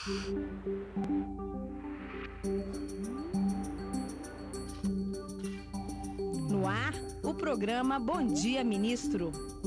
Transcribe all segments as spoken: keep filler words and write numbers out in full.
No ar, o programa Bom Dia Ministro.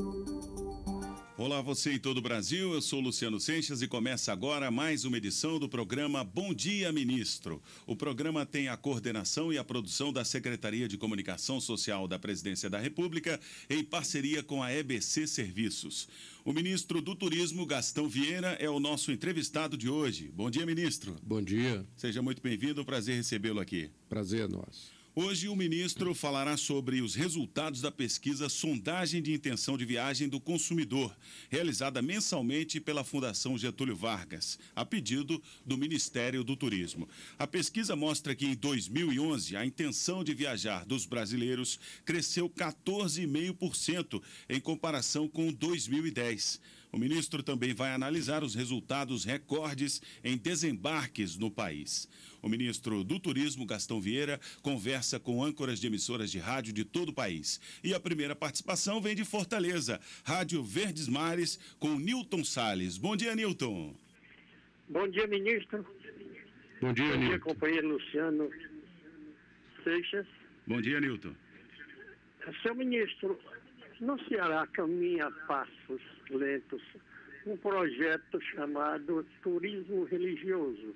Olá, você em todo o Brasil, eu sou Luciano Seixas e começa agora mais uma edição do programa Bom Dia Ministro. O programa tem a coordenação e a produção da Secretaria de Comunicação Social da Presidência da República em parceria com a E B C Serviços. O ministro do Turismo, Gastão Vieira, é o nosso entrevistado de hoje. Bom dia, ministro. Bom dia. Seja muito bem-vindo, prazer recebê-lo aqui. Prazer é nosso. Hoje o ministro falará sobre os resultados da pesquisa Sondagem de Intenção de Viagem do Consumidor, realizada mensalmente pela Fundação Getúlio Vargas, a pedido do Ministério do Turismo. A pesquisa mostra que em dois mil e onze a intenção de viajar dos brasileiros cresceu quatorze vírgula cinco por cento em comparação com dois mil e dez. O ministro também vai analisar os resultados recordes em desembarques no país. O ministro do Turismo, Gastão Vieira, conversa com âncoras de emissoras de rádio de todo o país. E a primeira participação vem de Fortaleza, Rádio Verdes Mares, com Nilton Salles. Bom dia, Nilton. Bom dia, ministro. Bom dia, Bom Nilton. dia, companheiro Luciano Seixas. Bom dia, Nilton. Seu ministro, no Ceará caminha a passos lentos um projeto chamado Turismo Religioso,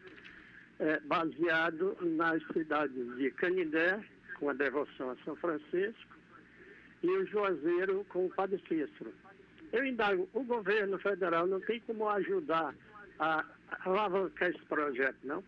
é, baseado nas cidades de Canindé, com a devoção a São Francisco, e o Juazeiro com o Padre Cícero. Eu indago, o governo federal não tem como ajudar a alavancar esse projeto, não?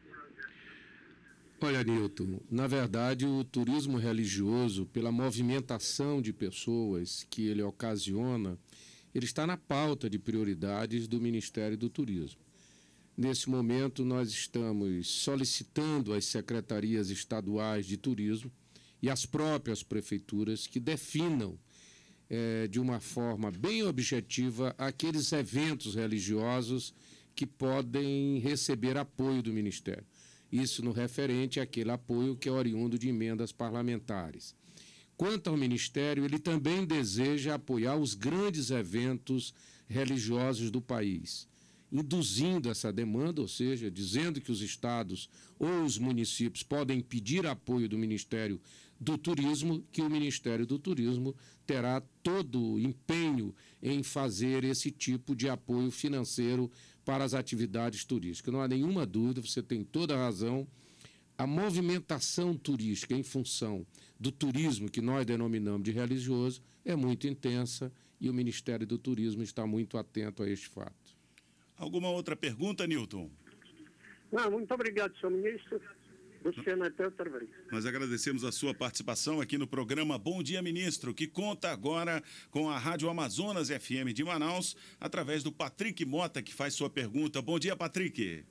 Olha, Nilton, na verdade o turismo religioso, pela movimentação de pessoas que ele ocasiona, ele está na pauta de prioridades do Ministério do Turismo. Nesse momento nós estamos solicitando às secretarias estaduais de turismo e às próprias prefeituras que definam é, de uma forma bem objetiva aqueles eventos religiosos que podem receber apoio do Ministério. Isso no referente àquele apoio que é oriundo de emendas parlamentares. Quanto ao Ministério, ele também deseja apoiar os grandes eventos religiosos do país, induzindo essa demanda, ou seja, dizendo que os estados ou os municípios podem pedir apoio do Ministério do Turismo, que o Ministério do Turismo terá todo o empenho em fazer esse tipo de apoio financeiro para as atividades turísticas. Não há nenhuma dúvida, você tem toda a razão, a movimentação turística em função do turismo que nós denominamos de religioso é muito intensa e o Ministério do Turismo está muito atento a este fato. Alguma outra pergunta, Nilton? Não, muito obrigado, senhor ministro. Luciano, até outra vez. Nós agradecemos a sua participação aqui no programa Bom Dia Ministro, que conta agora com a Rádio Amazonas F M de Manaus, através do Patrick Mota, que faz sua pergunta. Bom dia, Patrick.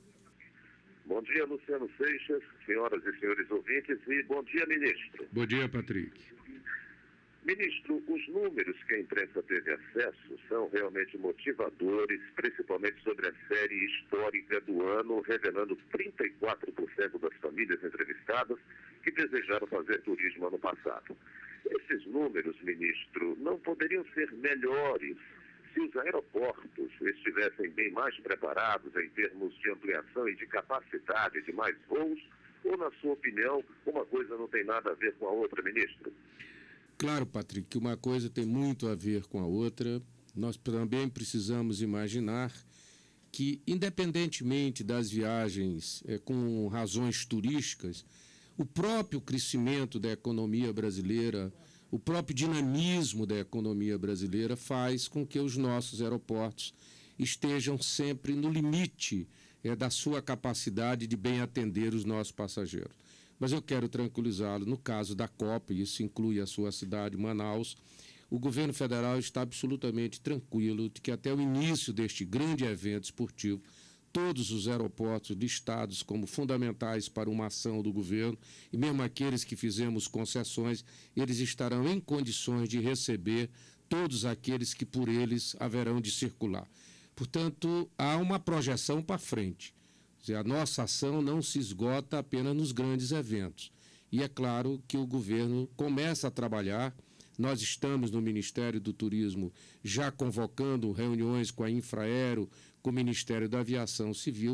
Bom dia, Luciano Seixas, senhoras e senhores ouvintes, e bom dia, ministro. Bom dia, Patrick. Ministro, os números que a imprensa teve acesso são realmente motivadores, principalmente sobre a série histórica do ano, revelando trinta e quatro por cento das famílias entrevistadas que desejaram fazer turismo ano passado. Esses números, ministro, não poderiam ser melhores se os aeroportos estivessem bem mais preparados em termos de ampliação e de capacidade de mais voos, ou, na sua opinião, uma coisa não tem nada a ver com a outra, ministro? Claro, Patrick, que uma coisa tem muito a ver com a outra. Nós também precisamos imaginar que, independentemente das viagens é, com razões turísticas, o próprio crescimento da economia brasileira, o próprio dinamismo da economia brasileira faz com que os nossos aeroportos estejam sempre no limite é, da sua capacidade de bem atender os nossos passageiros. Mas eu quero tranquilizá-lo, no caso da Copa, e isso inclui a sua cidade, Manaus, o governo federal está absolutamente tranquilo de que até o início deste grande evento esportivo, todos os aeroportos listados como fundamentais para uma ação do governo, e mesmo aqueles que fizemos concessões, eles estarão em condições de receber todos aqueles que por eles haverão de circular. Portanto, há uma projeção para frente. A nossa ação não se esgota apenas nos grandes eventos. E é claro que o governo começa a trabalhar. Nós estamos no Ministério do Turismo já convocando reuniões com a Infraero, com o Ministério da Aviação Civil,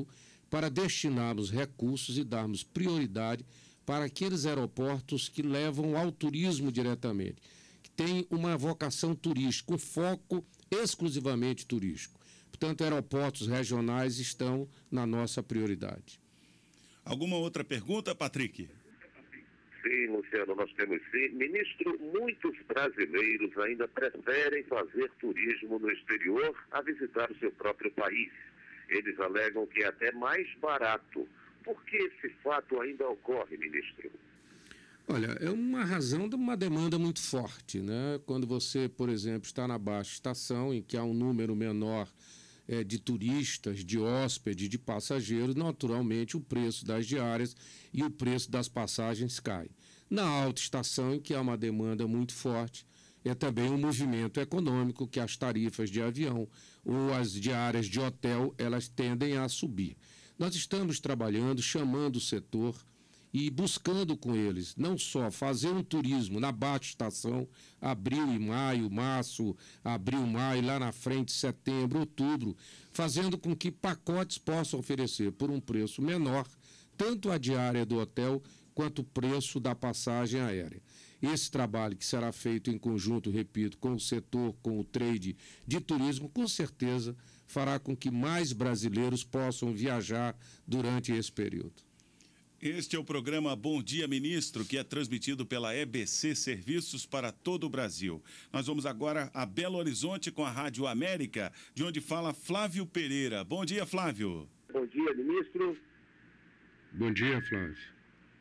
para destinarmos recursos e darmos prioridade para aqueles aeroportos que levam ao turismo diretamente, que têm uma vocação turística, um foco exclusivamente turístico. Portanto, aeroportos regionais estão na nossa prioridade. Alguma outra pergunta, Patrick? Sim, Luciano, nós temos sim. Ministro, muitos brasileiros ainda preferem fazer turismo no exterior a visitar o seu próprio país. Eles alegam que é até mais barato. Por que esse fato ainda ocorre, ministro? Olha, é uma razão de uma demanda muito forte, né? Quando você, por exemplo, está na baixa estação, em que há um número menor é, de turistas, de hóspedes, de passageiros, naturalmente o preço das diárias e o preço das passagens cai. Na alta estação, em que há uma demanda muito forte, é também um movimento econômico que as tarifas de avião ou as diárias de hotel, elas tendem a subir. Nós estamos trabalhando, chamando o setor e buscando com eles, não só fazer um turismo na baixa estação, abril e maio, março, abril, maio, lá na frente, setembro, outubro, fazendo com que pacotes possam oferecer por um preço menor, tanto a diária do hotel quanto o preço da passagem aérea. Esse trabalho que será feito em conjunto, repito, com o setor, com o trade de turismo, com certeza fará com que mais brasileiros possam viajar durante esse período. Este é o programa Bom Dia Ministro, que é transmitido pela E B C Serviços para todo o Brasil. Nós vamos agora a Belo Horizonte com a Rádio América, de onde fala Flávio Pereira. Bom dia, Flávio. Bom dia, ministro. Bom dia, Flávio.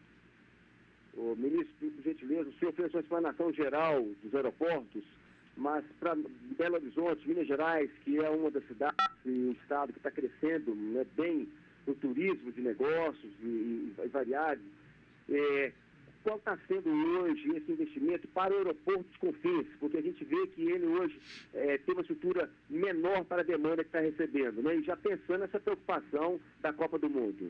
O ministro, por gentileza, o senhor fez uma explanação geral dos aeroportos, mas para Belo Horizonte, Minas Gerais, que é uma das cidades e um estado que está crescendo, né, bem no turismo de negócios e, e variados, é, qual está sendo hoje esse investimento para o aeroporto dos Confins? Porque a gente vê que ele hoje é, tem uma estrutura menor para a demanda que está recebendo, né? E já pensando nessa preocupação da Copa do Mundo.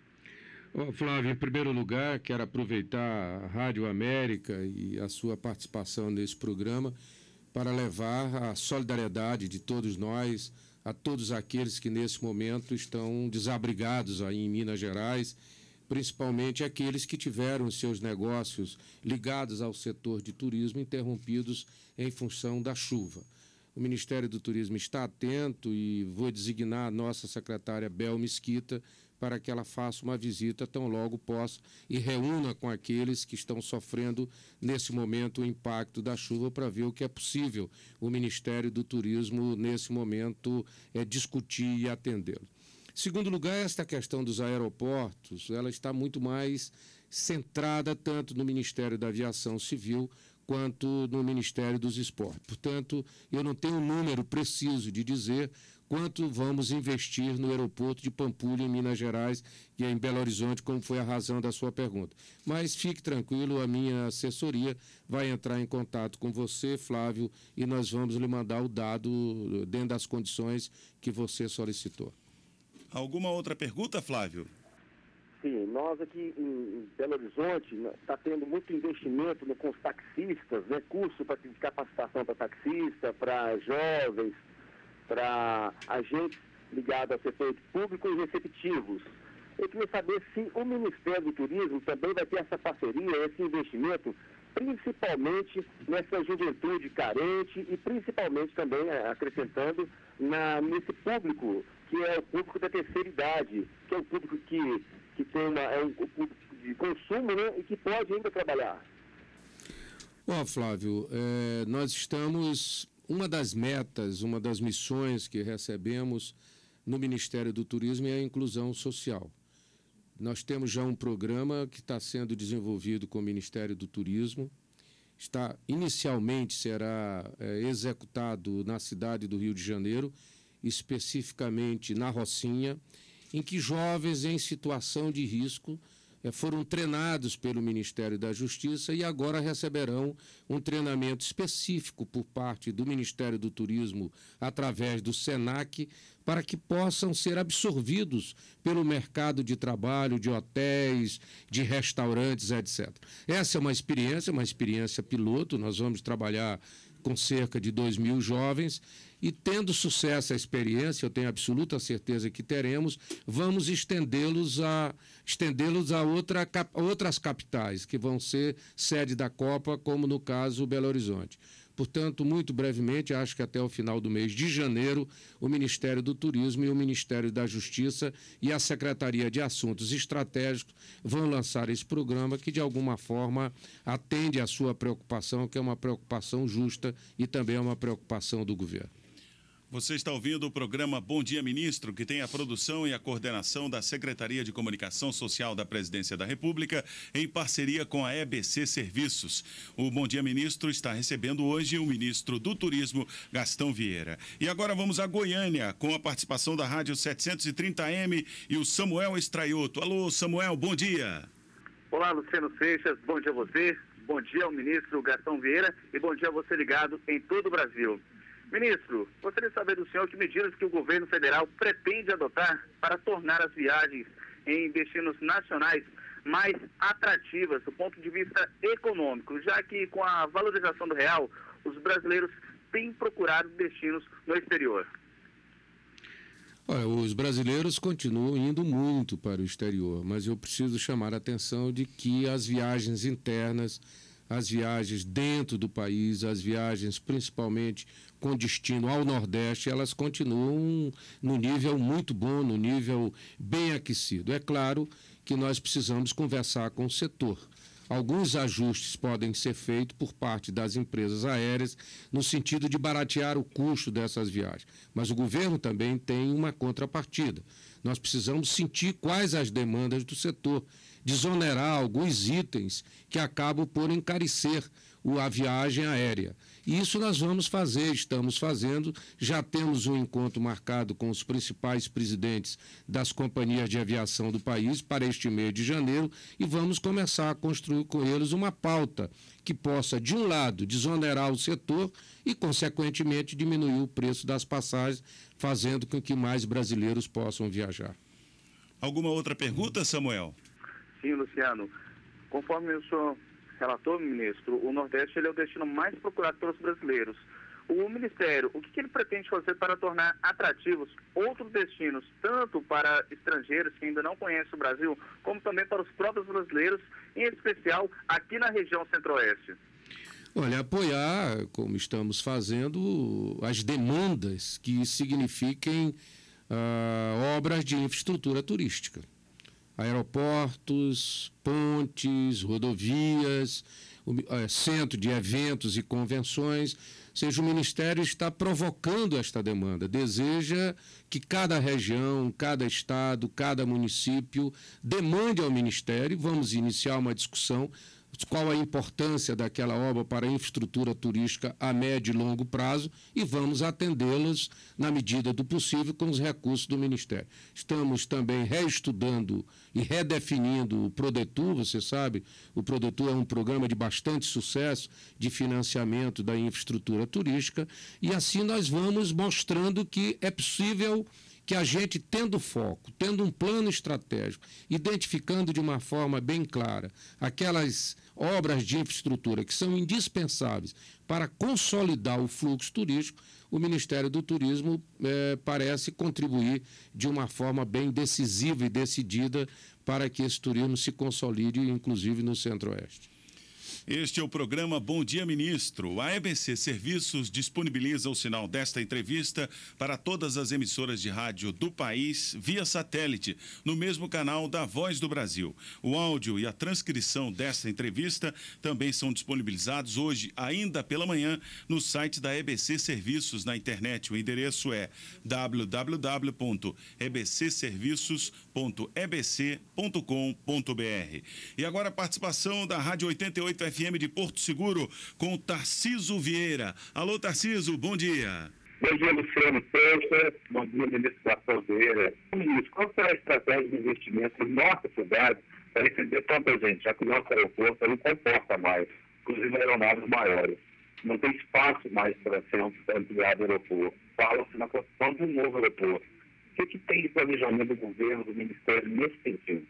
Oh, Flávio, em primeiro lugar, quero aproveitar a Rádio América e a sua participação nesse programa para levar a solidariedade de todos nós a todos aqueles que nesse momento estão desabrigados aí em Minas Gerais, principalmente aqueles que tiveram seus negócios ligados ao setor de turismo interrompidos em função da chuva. O Ministério do Turismo está atento e vou designar a nossa secretária Bel Mesquita para que ela faça uma visita tão logo possa e reúna com aqueles que estão sofrendo nesse momento o impacto da chuva para ver o que é possível o Ministério do Turismo nesse momento é discutir e atendê-lo. Segundo lugar, esta questão dos aeroportos, ela está muito mais centrada tanto no Ministério da Aviação Civil quanto no Ministério dos Esportes. Portanto, eu não tenho um número preciso de dizer quanto vamos investir no aeroporto de Pampulha, em Minas Gerais, e em Belo Horizonte, como foi a razão da sua pergunta. Mas fique tranquilo, a minha assessoria vai entrar em contato com você, Flávio, e nós vamos lhe mandar o dado dentro das condições que você solicitou. Alguma outra pergunta, Flávio? Sim, nós aqui em Belo Horizonte está tendo muito investimento no, com os taxistas, né, curso pra, de capacitação para taxista, para jovens, para agentes ligados ao setor público e receptivos. Eu queria saber se o Ministério do Turismo também vai ter essa parceria, esse investimento, principalmente nessa juventude carente e principalmente também, acrescentando, na, nesse público, que é o público da terceira idade, que é o público que, que tem uma, é um público de consumo, né, e que pode ainda trabalhar. Ó, oh, Flávio, é, nós estamos... Uma das metas, uma das missões que recebemos no Ministério do Turismo é a inclusão social. Nós temos já um programa que está sendo desenvolvido com o Ministério do Turismo. Está, inicialmente será é, executado na cidade do Rio de Janeiro, especificamente na Rocinha, em que jovens em situação de risco foram treinados pelo Ministério da Justiça e agora receberão um treinamento específico por parte do Ministério do Turismo através do SENAC para que possam ser absorvidos pelo mercado de trabalho, de hotéis, de restaurantes, etcétera. Essa é uma experiência, uma experiência piloto, nós vamos trabalhar com cerca de dois mil jovens, e tendo sucesso a experiência, eu tenho absoluta certeza que teremos, vamos estendê-los a, estendê-los a outra, outras capitais, que vão ser sede da Copa, como no caso Belo Horizonte. Portanto, muito brevemente, acho que até o final do mês de janeiro, o Ministério do Turismo e o Ministério da Justiça e a Secretaria de Assuntos Estratégicos vão lançar esse programa que, de alguma forma, atende à sua preocupação, que é uma preocupação justa e também é uma preocupação do governo. Você está ouvindo o programa Bom Dia Ministro, que tem a produção e a coordenação da Secretaria de Comunicação Social da Presidência da República, em parceria com a E B C Serviços. O Bom Dia Ministro está recebendo hoje o ministro do Turismo, Gastão Vieira. E agora vamos a Goiânia, com a participação da Rádio setecentos e trinta A M e o Samuel Estraioto. Alô, Samuel, bom dia. Olá, Luciano Seixas, bom dia a você, bom dia ao ministro Gastão Vieira e bom dia a você ligado em todo o Brasil. Ministro, gostaria de saber do senhor que medidas que o governo federal pretende adotar para tornar as viagens em destinos nacionais mais atrativas do ponto de vista econômico, já que com a valorização do real, os brasileiros têm procurado destinos no exterior. Olha, os brasileiros continuam indo muito para o exterior, mas eu preciso chamar a atenção de que as viagens internas, as viagens dentro do país, as viagens principalmente com destino ao Nordeste, elas continuam no nível muito bom, no nível bem aquecido. É claro que nós precisamos conversar com o setor. Alguns ajustes podem ser feitos por parte das empresas aéreas no sentido de baratear o custo dessas viagens. Mas o governo também tem uma contrapartida. Nós precisamos sentir quais as demandas do setor, desonerar alguns itens que acabam por encarecer a viagem aérea. E isso nós vamos fazer, estamos fazendo, já temos um encontro marcado com os principais presidentes das companhias de aviação do país para este mês de janeiro e vamos começar a construir com eles uma pauta que possa, de um lado, desonerar o setor e, consequentemente, diminuir o preço das passagens, fazendo com que mais brasileiros possam viajar. Alguma outra pergunta, Samuel? Sim, Luciano. Conforme o senhor relatou, ministro, o Nordeste ele é o destino mais procurado pelos brasileiros. O Ministério, o que, que ele pretende fazer para tornar atrativos outros destinos, tanto para estrangeiros que ainda não conhecem o Brasil, como também para os próprios brasileiros, em especial aqui na região Centro-Oeste? Olha, apoiar, como estamos fazendo, as demandas que signifiquem ah, obras de infraestrutura turística. Aeroportos, pontes, rodovias, o, é, centro de eventos e convenções. Ou seja, o Ministério está provocando esta demanda, deseja que cada região, cada estado, cada município demande ao Ministério, vamos iniciar uma discussão qual a importância daquela obra para a infraestrutura turística a médio e longo prazo e vamos atendê-los na medida do possível com os recursos do Ministério. Estamos também reestudando e redefinindo o Prodetur, você sabe, o Prodetur é um programa de bastante sucesso de financiamento da infraestrutura turística e assim nós vamos mostrando que é possível que a gente, tendo foco, tendo um plano estratégico, identificando de uma forma bem clara aquelas obras de infraestrutura que são indispensáveis para consolidar o fluxo turístico, o Ministério do Turismo eh, parece contribuir de uma forma bem decisiva e decidida para que esse turismo se consolide, inclusive no Centro-Oeste. Este é o programa Bom Dia Ministro. A E B C Serviços disponibiliza o sinal desta entrevista para todas as emissoras de rádio do país via satélite, no mesmo canal da Voz do Brasil. O áudio e a transcrição desta entrevista também são disponibilizados hoje, ainda pela manhã, no site da E B C Serviços na internet. O endereço é w w w ponto e b c serviços ponto e b c ponto com ponto b r. E agora a participação da Rádio oitenta e oito F M de Porto Seguro com Tarciso Vieira. Alô, Tarciso, bom dia. Bom dia, Luciano Seixas. Bom dia, ministro Gastão Vieira. Ministro, qual será a estratégia de investimento em nossa cidade para receber tanta gente, já que o nosso aeroporto não comporta mais, inclusive aeronaves maiores. Não tem espaço mais para ser ampliado o aeroporto. Fala-se na construção de um novo aeroporto. O que, que tem de planejamento do governo, do Ministério, nesse sentido?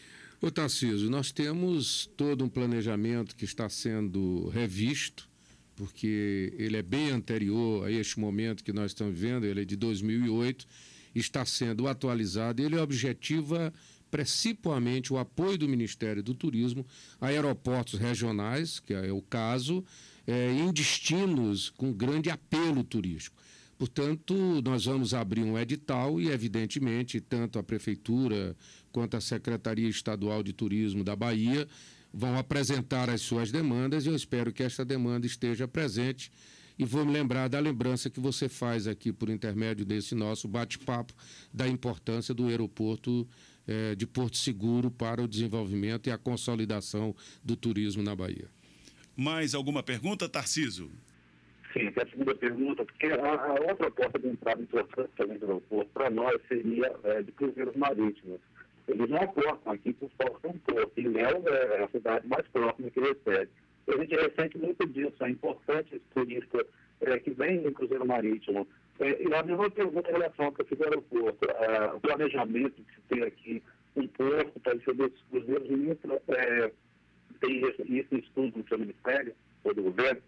Ô Tarcísio, nós temos todo um planejamento que está sendo revisto porque ele é bem anterior a este momento que nós estamos vivendo, ele é de dois mil e oito, está sendo atualizado, ele objetiva principalmente o apoio do Ministério do Turismo a aeroportos regionais, que é o caso, é, em destinos com grande apelo turístico. Portanto, nós vamos abrir um edital e, evidentemente, tanto a Prefeitura quanto a Secretaria Estadual de Turismo da Bahia vão apresentar as suas demandas e eu espero que esta demanda esteja presente. E vou me lembrar da lembrança que você faz aqui por intermédio desse nosso bate-papo da importância do aeroporto eh, de Porto Seguro para o desenvolvimento e a consolidação do turismo na Bahia. Mais alguma pergunta, Tarcísio? Sim, a segunda pergunta, porque a, a outra porta de entrada importante também do aeroporto para nós seria é, de cruzeiros marítimos. Eles não aportam aqui por falta de um porto. E Ilhéus é a cidade mais próxima que recebe. A gente ressente muito disso, é importante esse turista é, que vem do cruzeiro marítimo. É, e a mesma pergunta em relação ao do aeroporto, é, o planejamento de se ter aqui um porto para receber esses cruzeiros, ministro, é, tem esse, esse estudo no seu ministério ou do governo?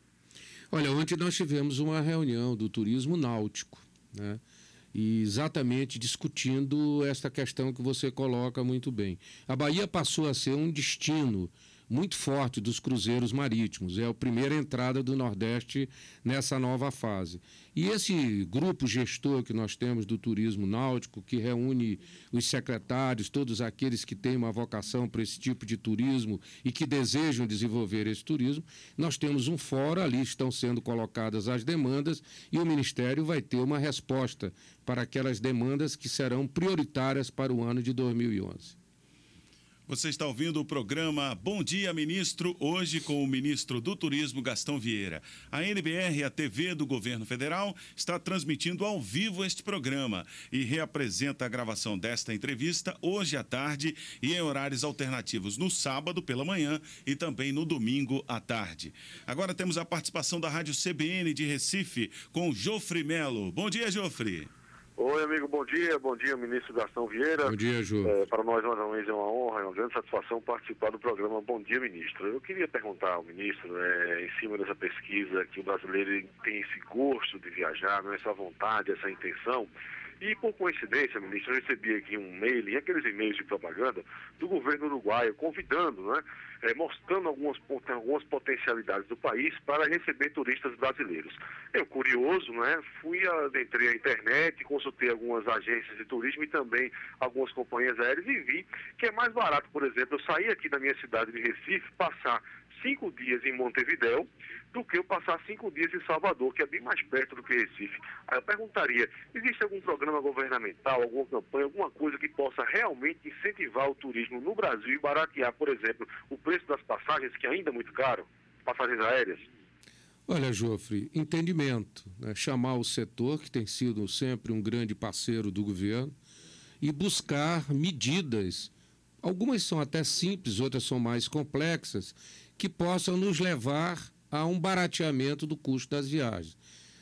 Olha, ontem nós tivemos uma reunião do turismo náutico, né? E exatamente discutindo esta questão que você coloca muito bem. A Bahia passou a ser um destino muito forte dos cruzeiros marítimos, é a primeira entrada do Nordeste nessa nova fase. E esse grupo gestor que nós temos do turismo náutico, que reúne os secretários, todos aqueles que têm uma vocação para esse tipo de turismo e que desejam desenvolver esse turismo, nós temos um fórum, ali estão sendo colocadas as demandas e o Ministério vai ter uma resposta para aquelas demandas que serão prioritárias para o ano de dois mil e onze. Você está ouvindo o programa Bom Dia Ministro, hoje com o ministro do Turismo, Gastão Vieira. A N B R, a T V do Governo Federal, está transmitindo ao vivo este programa e reapresenta a gravação desta entrevista hoje à tarde e em horários alternativos no sábado pela manhã e também no domingo à tarde. Agora temos a participação da Rádio C B N de Recife com Jofre Melo. Bom dia, Jofre. Oi, amigo, bom dia. Bom dia, ministro Gastão Vieira. Bom dia, Ju. É, para nós, mais uma vez, é uma honra, é uma grande satisfação participar do programa Bom Dia, Ministro. Eu queria perguntar ao ministro, é, em cima dessa pesquisa, que o brasileiro tem esse gosto de viajar, né, essa vontade, essa intenção. E, por coincidência, ministro, eu recebi aqui um e-mail, e aqueles e-mails de propaganda, do governo uruguaio, convidando, né, é, mostrando algumas, algumas potencialidades do país para receber turistas brasileiros. Eu, curioso, né, fui, entrei na internet, consultei algumas agências de turismo e também algumas companhias aéreas e vi que é mais barato, por exemplo, eu sair aqui da minha cidade de Recife, passar cinco dias em Montevidéu, do que eu passar cinco dias em Salvador, que é bem mais perto do que Recife. Aí eu perguntaria, existe algum programa governamental, alguma campanha, alguma coisa que possa realmente incentivar o turismo no Brasil e baratear, por exemplo, o preço das passagens, que ainda é muito caro, passagens aéreas? Olha, Jofre, entendimento, né? Chamar o setor, que tem sido sempre um grande parceiro do governo, e buscar medidas, algumas são até simples, outras são mais complexas, que possam nos levar a um barateamento do custo das viagens.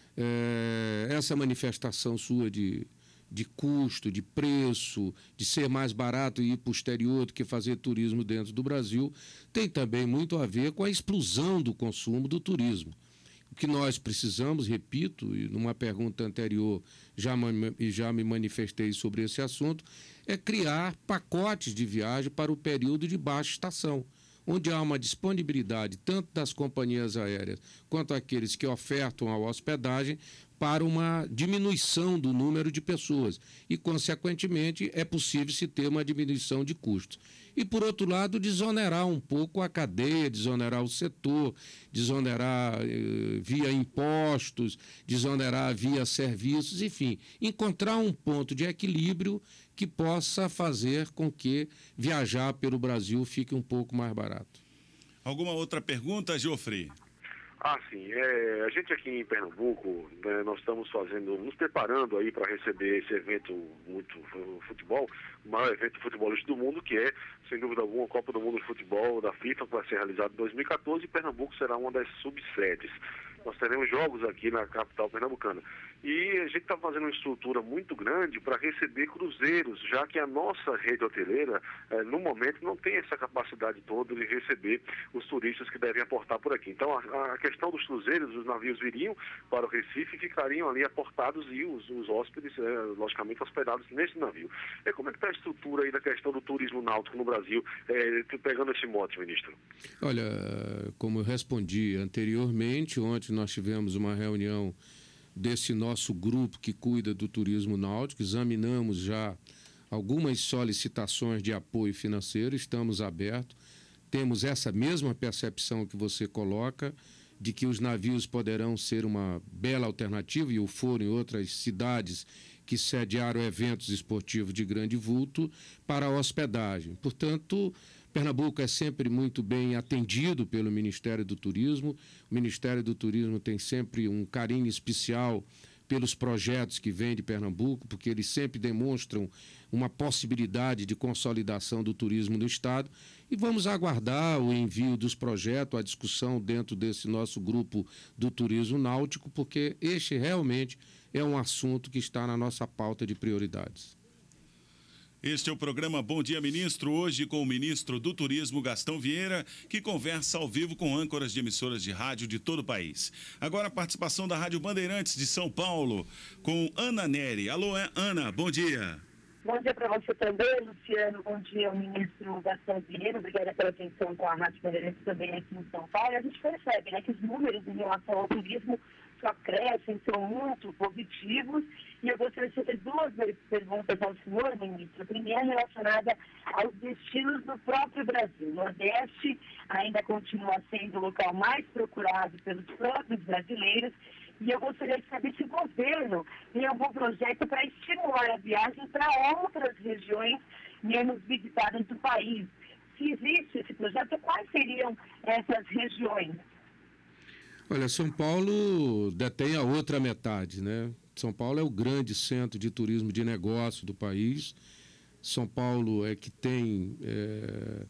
É, essa manifestação sua de, de custo, de preço, de ser mais barato e ir para o exterior do que fazer turismo dentro do Brasil, tem também muito a ver com a explosão do consumo do turismo. O que nós precisamos, repito, e numa pergunta anterior já, já me manifestei sobre esse assunto, é criar pacotes de viagem para o período de baixa estação, onde há uma disponibilidade tanto das companhias aéreas quanto aqueles que ofertam a hospedagem para uma diminuição do número de pessoas e, consequentemente, é possível se ter uma diminuição de custos. E, por outro lado, desonerar um pouco a cadeia, desonerar o setor, desonerar eh, via impostos, desonerar via serviços, enfim, encontrar um ponto de equilíbrio que possa fazer com que viajar pelo Brasil fique um pouco mais barato. Alguma outra pergunta, Jofre? Ah, sim. É, a gente aqui em Pernambuco, né, nós estamos fazendo, nos preparando aí para receber esse evento muito futebol, o maior evento futebolístico do mundo, que é, sem dúvida alguma, a Copa do Mundo de Futebol da FIFA, que vai ser realizada em dois mil e quatorze, e Pernambuco será uma das subsedes. nós teremos jogos aqui na capital pernambucana. E a gente está fazendo uma estrutura muito grande para receber cruzeiros, já que a nossa rede hoteleira, eh, no momento, não tem essa capacidade toda de receber os turistas que devem aportar por aqui. Então, a, a questão dos cruzeiros, os navios viriam para o Recife e ficariam ali aportados e os, os hóspedes, eh, logicamente, hospedados nesse navio. É, como é que está a estrutura aí da questão do turismo náutico no Brasil, eh, pegando esse mote, ministro? Olha, como eu respondi anteriormente, ontem nós tivemos uma reunião desse nosso grupo que cuida do turismo náutico, examinamos já algumas solicitações de apoio financeiro, estamos abertos, temos essa mesma percepção que você coloca, de que os navios poderão ser uma bela alternativa, e o foram em outras cidades que sediaram eventos esportivos de grande vulto, para a hospedagem. Portanto, Pernambuco é sempre muito bem atendido pelo Ministério do Turismo. O Ministério do Turismo tem sempre um carinho especial pelos projetos que vêm de Pernambuco, porque eles sempre demonstram uma possibilidade de consolidação do turismo no Estado. E vamos aguardar o envio dos projetos, a discussão dentro desse nosso grupo do turismo náutico, porque este realmente é um assunto que está na nossa pauta de prioridades. Este é o programa Bom Dia Ministro, hoje com o ministro do Turismo, Gastão Vieira, que conversa ao vivo com âncoras de emissoras de rádio de todo o país. Agora a participação da Rádio Bandeirantes de São Paulo, com Ana Neri. Alô, Ana, bom dia. Bom dia para você também, Luciano. Bom dia ao ministro Gastão Vieira. Obrigada pela atenção com a Rádio Bandeirantes também aqui em São Paulo. E a gente percebe, né, que os números em relação ao turismo só crescem, são muito positivos. E eu gostaria de fazer duas perguntas ao senhor, ministro. A primeira relacionada aos destinos do próprio Brasil. O Nordeste ainda continua sendo o local mais procurado pelos próprios brasileiros. E eu gostaria de saber se o governo tem algum projeto para estimular a viagem para outras regiões menos visitadas do país. Se existe esse projeto, quais seriam essas regiões? Olha, São Paulo detém a outra metade, né? São Paulo é o grande centro de turismo de negócio do país. São Paulo é que tem é,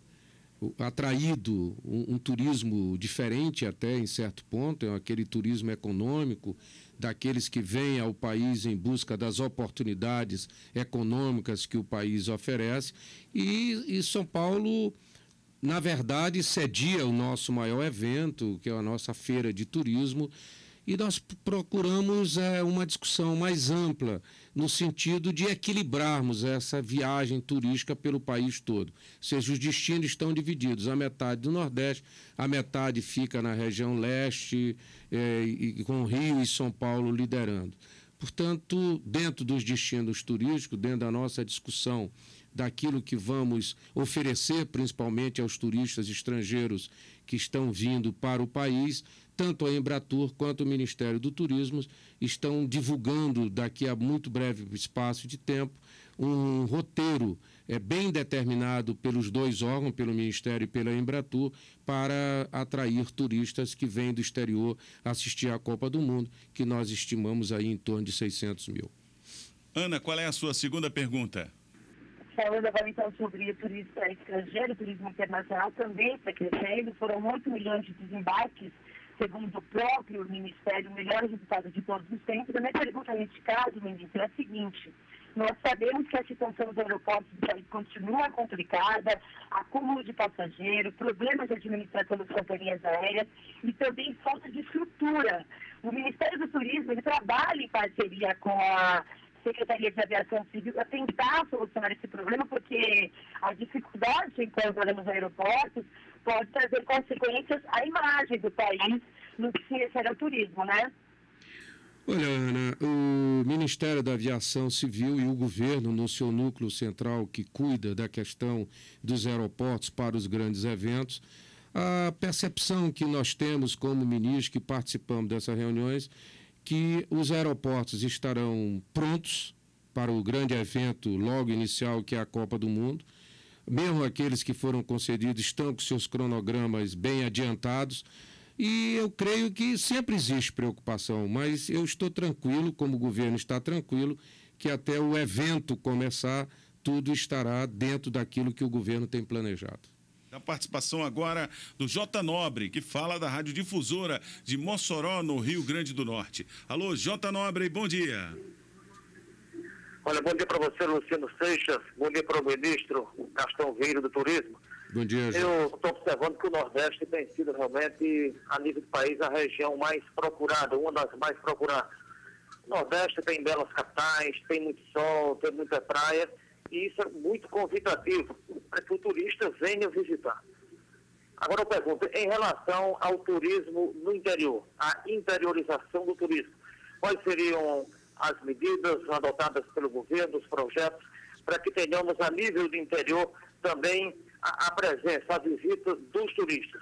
atraído um, um turismo diferente até em certo ponto, é aquele turismo econômico, daqueles que vêm ao país em busca das oportunidades econômicas que o país oferece. E, e São Paulo, na verdade, cedia o nosso maior evento, que é a nossa feira de turismo, e nós procuramos é, uma discussão mais ampla, no sentido de equilibrarmos essa viagem turística pelo país todo. Ou seja, os destinos estão divididos, a metade do Nordeste, a metade fica na região leste, é, e, com Rio e São Paulo liderando. Portanto, dentro dos destinos turísticos, dentro da nossa discussão daquilo que vamos oferecer, principalmente aos turistas estrangeiros que estão vindo para o país, tanto a Embratur quanto o Ministério do Turismo estão divulgando, daqui a muito breve espaço de tempo, um roteiro é, bem determinado pelos dois órgãos, pelo Ministério e pela Embratur, para atrair turistas que vêm do exterior assistir à Copa do Mundo, que nós estimamos aí em torno de seiscentos mil. Ana, qual é a sua segunda pergunta? Falando agora então sobre o turista estrangeiro, o turismo internacional também está crescendo, foram oito milhões de desembarques, segundo o próprio Ministério, o melhor resultado de todos os tempos. A minha pergunta neste caso, ministro, é a seguinte: nós sabemos que a situação dos aeroportos do país continua complicada, acúmulo de passageiros, problemas de administração das companhias aéreas e também falta de estrutura. O Ministério do Turismo ele trabalha em parceria com a Secretaria de Aviação Civil para tentar solucionar esse problema, porque a dificuldade em encontrarmos aeroportos pode trazer consequências à imagem do país no que se refere ao turismo, né? Olha, Ana, o Ministério da Aviação Civil e o governo, no seu núcleo central que cuida da questão dos aeroportos para os grandes eventos, a percepção que nós temos como ministros que participamos dessas reuniões, que os aeroportos estarão prontos para o grande evento logo inicial, que é a Copa do Mundo. Mesmo aqueles que foram concedidos estão com seus cronogramas bem adiantados. E eu creio que sempre existe preocupação, mas eu estou tranquilo, como o governo está tranquilo, que até o evento começar, tudo estará dentro daquilo que o governo tem planejado. A participação agora do J. Nobre, que fala da radiodifusora de Mossoró, no Rio Grande do Norte. Alô, J. Nobre, bom dia. Olha, bom dia para você, Luciano Seixas. Bom dia para o ministro Gastão Vieira do Turismo. Bom dia, Jorge. Eu estou observando que o Nordeste tem sido realmente, a nível do país, a região mais procurada, uma das mais procuradas. O Nordeste tem belas capitais, tem muito sol, tem muita praia, e isso é muito convidativo para que o turista venha visitar. Agora eu pergunto, em relação ao turismo no interior, a interiorização do turismo, quais seriam as medidas adotadas pelo governo, os projetos, para que tenhamos a nível do interior também a, a presença, a visita dos turistas?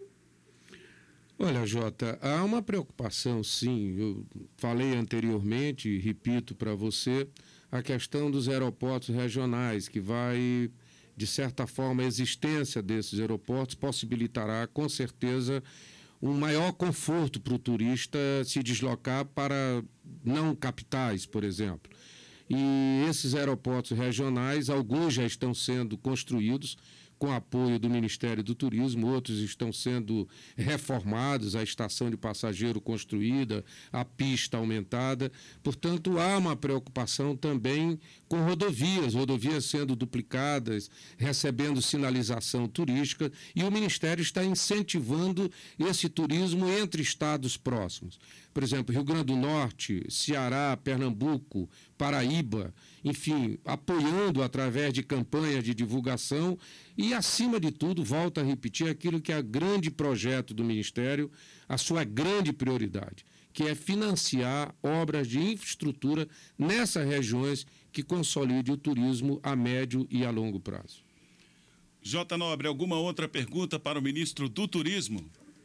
Olha, Jota, há uma preocupação, sim. Eu falei anteriormente e repito para você a questão dos aeroportos regionais, que vai, de certa forma, a existência desses aeroportos possibilitará, com certeza, um maior conforto para o turista se deslocar para não capitais, por exemplo. E esses aeroportos regionais, alguns já estão sendo construídos com apoio do Ministério do Turismo, outros estão sendo reformados, a estação de passageiro construída, a pista aumentada. Portanto, há uma preocupação também com rodovias, rodovias sendo duplicadas, recebendo sinalização turística, e o Ministério está incentivando esse turismo entre estados próximos. Por exemplo, Rio Grande do Norte, Ceará, Pernambuco, Paraíba, enfim, apoiando através de campanhas de divulgação e, acima de tudo, volto a repetir aquilo que é o grande projeto do Ministério, a sua grande prioridade, que é financiar obras de infraestrutura nessas regiões que consolide o turismo a médio e a longo prazo. J. Nobre, alguma outra pergunta para o ministro do Turismo?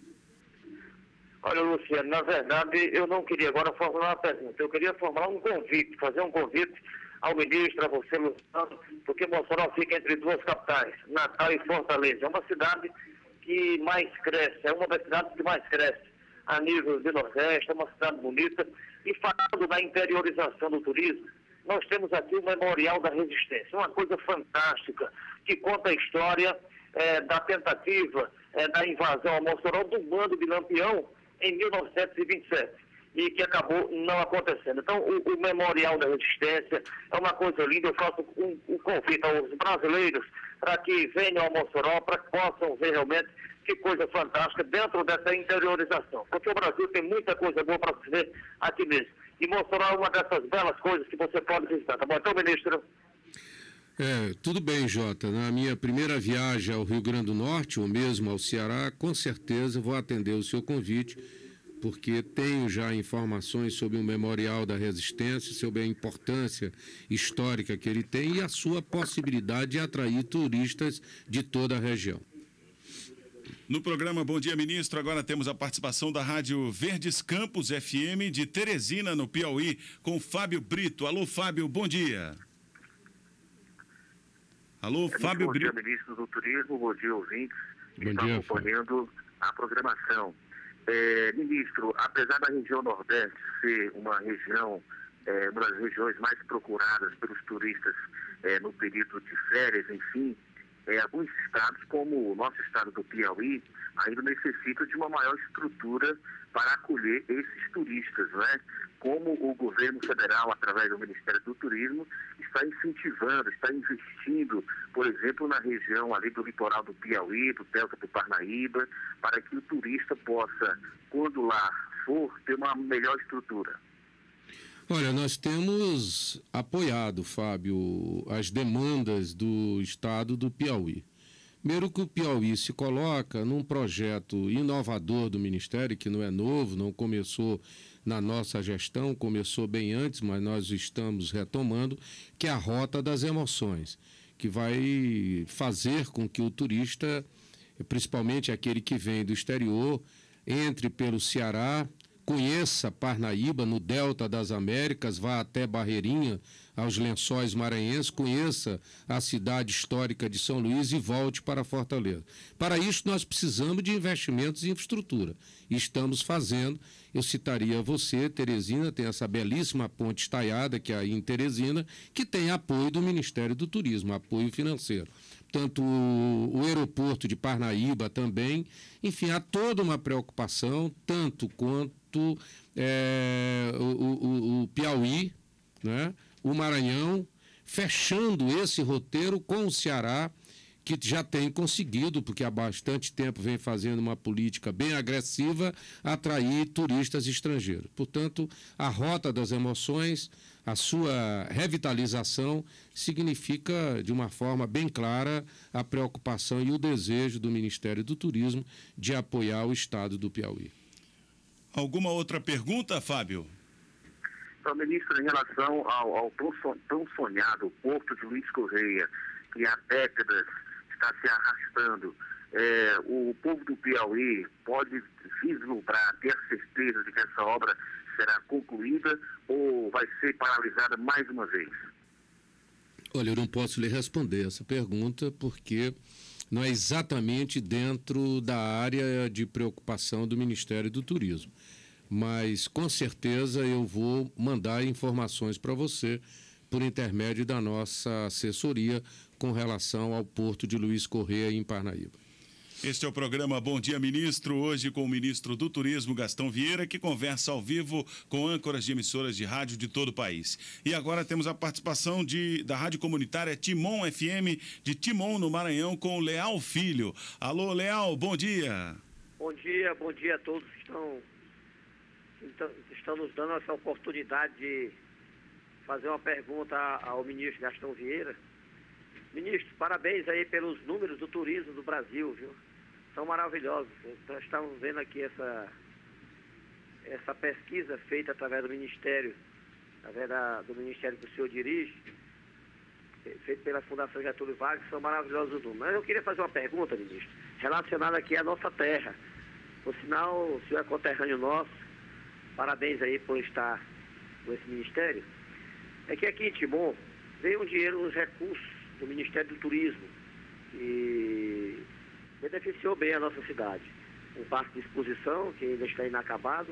Olha, Luciano, na verdade, eu não queria agora formular uma pergunta, eu queria formular um convite, fazer um convite ao ministro, a você, Luciano, porque Mossoró fica entre duas capitais, Natal e Fortaleza. É uma cidade que mais cresce, é uma das cidades que mais cresce a nível do Nordeste, é uma cidade bonita. E falando da interiorização do turismo, nós temos aqui o Memorial da Resistência, uma coisa fantástica, que conta a história é, da tentativa é, da invasão a Mossoró do bando de Lampião, em mil novecentos e vinte e sete, e que acabou não acontecendo. Então, o, o Memorial da Resistência é uma coisa linda. Eu faço um, um convite aos brasileiros para que venham ao Mossoró, para que possam ver realmente que coisa fantástica dentro dessa interiorização. Porque o Brasil tem muita coisa boa para se ver aqui mesmo. E Mossoró é uma dessas belas coisas que você pode visitar. Tá bom? Então, ministro... É, tudo bem, Jota. Na minha primeira viagem ao Rio Grande do Norte, ou mesmo ao Ceará, com certeza vou atender o seu convite, porque tenho já informações sobre o Memorial da Resistência, sobre a importância histórica que ele tem e a sua possibilidade de atrair turistas de toda a região. No programa Bom Dia, Ministro, agora temos a participação da Rádio Verdes Campos F M de Teresina, no Piauí, com Fábio Brito. Alô, Fábio, bom dia. Alô, é, Fábio Brito. Bom Brito. dia, ministro do Turismo, bom dia, ouvintes, que Bom estão dia, acompanhando a programação. É, ministro, apesar da região Nordeste ser uma região, é, uma das regiões mais procuradas pelos turistas é, no período de férias, enfim, é, alguns estados, como o nosso estado do Piauí, ainda necessitam de uma maior estrutura para acolher esses turistas, né? Como o governo federal, através do Ministério do Turismo, está incentivando, está investindo, por exemplo, na região ali do litoral do Piauí, do Delta do Parnaíba, para que o turista possa, quando lá for, ter uma melhor estrutura. Olha, nós temos apoiado, Fábio, as demandas do estado do Piauí. Primeiro que o Piauí se coloca num projeto inovador do Ministério, que não é novo, não começou na nossa gestão, começou bem antes, mas nós estamos retomando, que é a Rota das Emoções, que vai fazer com que o turista, principalmente aquele que vem do exterior, entre pelo Ceará, conheça Parnaíba, no Delta das Américas, vá até Barreirinha, aos Lençóis Maranhenses, conheça a cidade histórica de São Luís e volte para Fortaleza. Para isso, nós precisamos de investimentos em infraestrutura. E estamos fazendo. Eu citaria você, Teresina, tem essa belíssima ponte estaiada, que é aí em Teresina, que tem apoio do Ministério do Turismo, apoio financeiro. Tanto o, o aeroporto de Parnaíba também. Enfim, há toda uma preocupação, tanto quanto é, o, o, o Piauí, né? O Maranhão, fechando esse roteiro com o Ceará, que já tem conseguido, porque há bastante tempo vem fazendo uma política bem agressiva, atrair turistas estrangeiros. Portanto, a Rota das Emoções, a sua revitalização, significa, de uma forma bem clara, a preocupação e o desejo do Ministério do Turismo de apoiar o estado do Piauí. Alguma outra pergunta, Fábio? Então, ministro, em relação ao, ao tão, tão sonhado Porto de Luiz Correia, que há décadas está se arrastando, é, o povo do Piauí pode vislumbrar, ter a certeza de que essa obra será concluída ou vai ser paralisada mais uma vez? Olha, eu não posso lhe responder essa pergunta porque não é exatamente dentro da área de preocupação do Ministério do Turismo. Mas, com certeza, eu vou mandar informações para você por intermédio da nossa assessoria com relação ao Porto de Luiz Correia, em Parnaíba. Este é o programa Bom Dia Ministro, hoje com o ministro do Turismo, Gastão Vieira, que conversa ao vivo com âncoras de emissoras de rádio de todo o país. E agora temos a participação de, da rádio comunitária Timon F M, de Timon, no Maranhão, com o Leal Filho. Alô, Leal, bom dia. Bom dia, bom dia a todos que estão... Então, estão nos dando essa oportunidade de fazer uma pergunta ao ministro Gastão Vieira. Ministro, parabéns aí pelos números do turismo do Brasil, viu? São maravilhosos. Nós estamos vendo aqui essa, essa pesquisa feita através do Ministério, através da, do Ministério que o senhor dirige, feita pela Fundação Getúlio Vargas, são maravilhosos os números. Mas eu queria fazer uma pergunta, ministro, relacionada aqui à nossa terra. Por sinal, o senhor é conterrâneo nosso. Parabéns aí por estar com esse ministério. É que aqui em Timon veio um dinheiro, uns recursos do Ministério do Turismo e beneficiou bem a nossa cidade. Um parque de exposição que ainda está inacabado,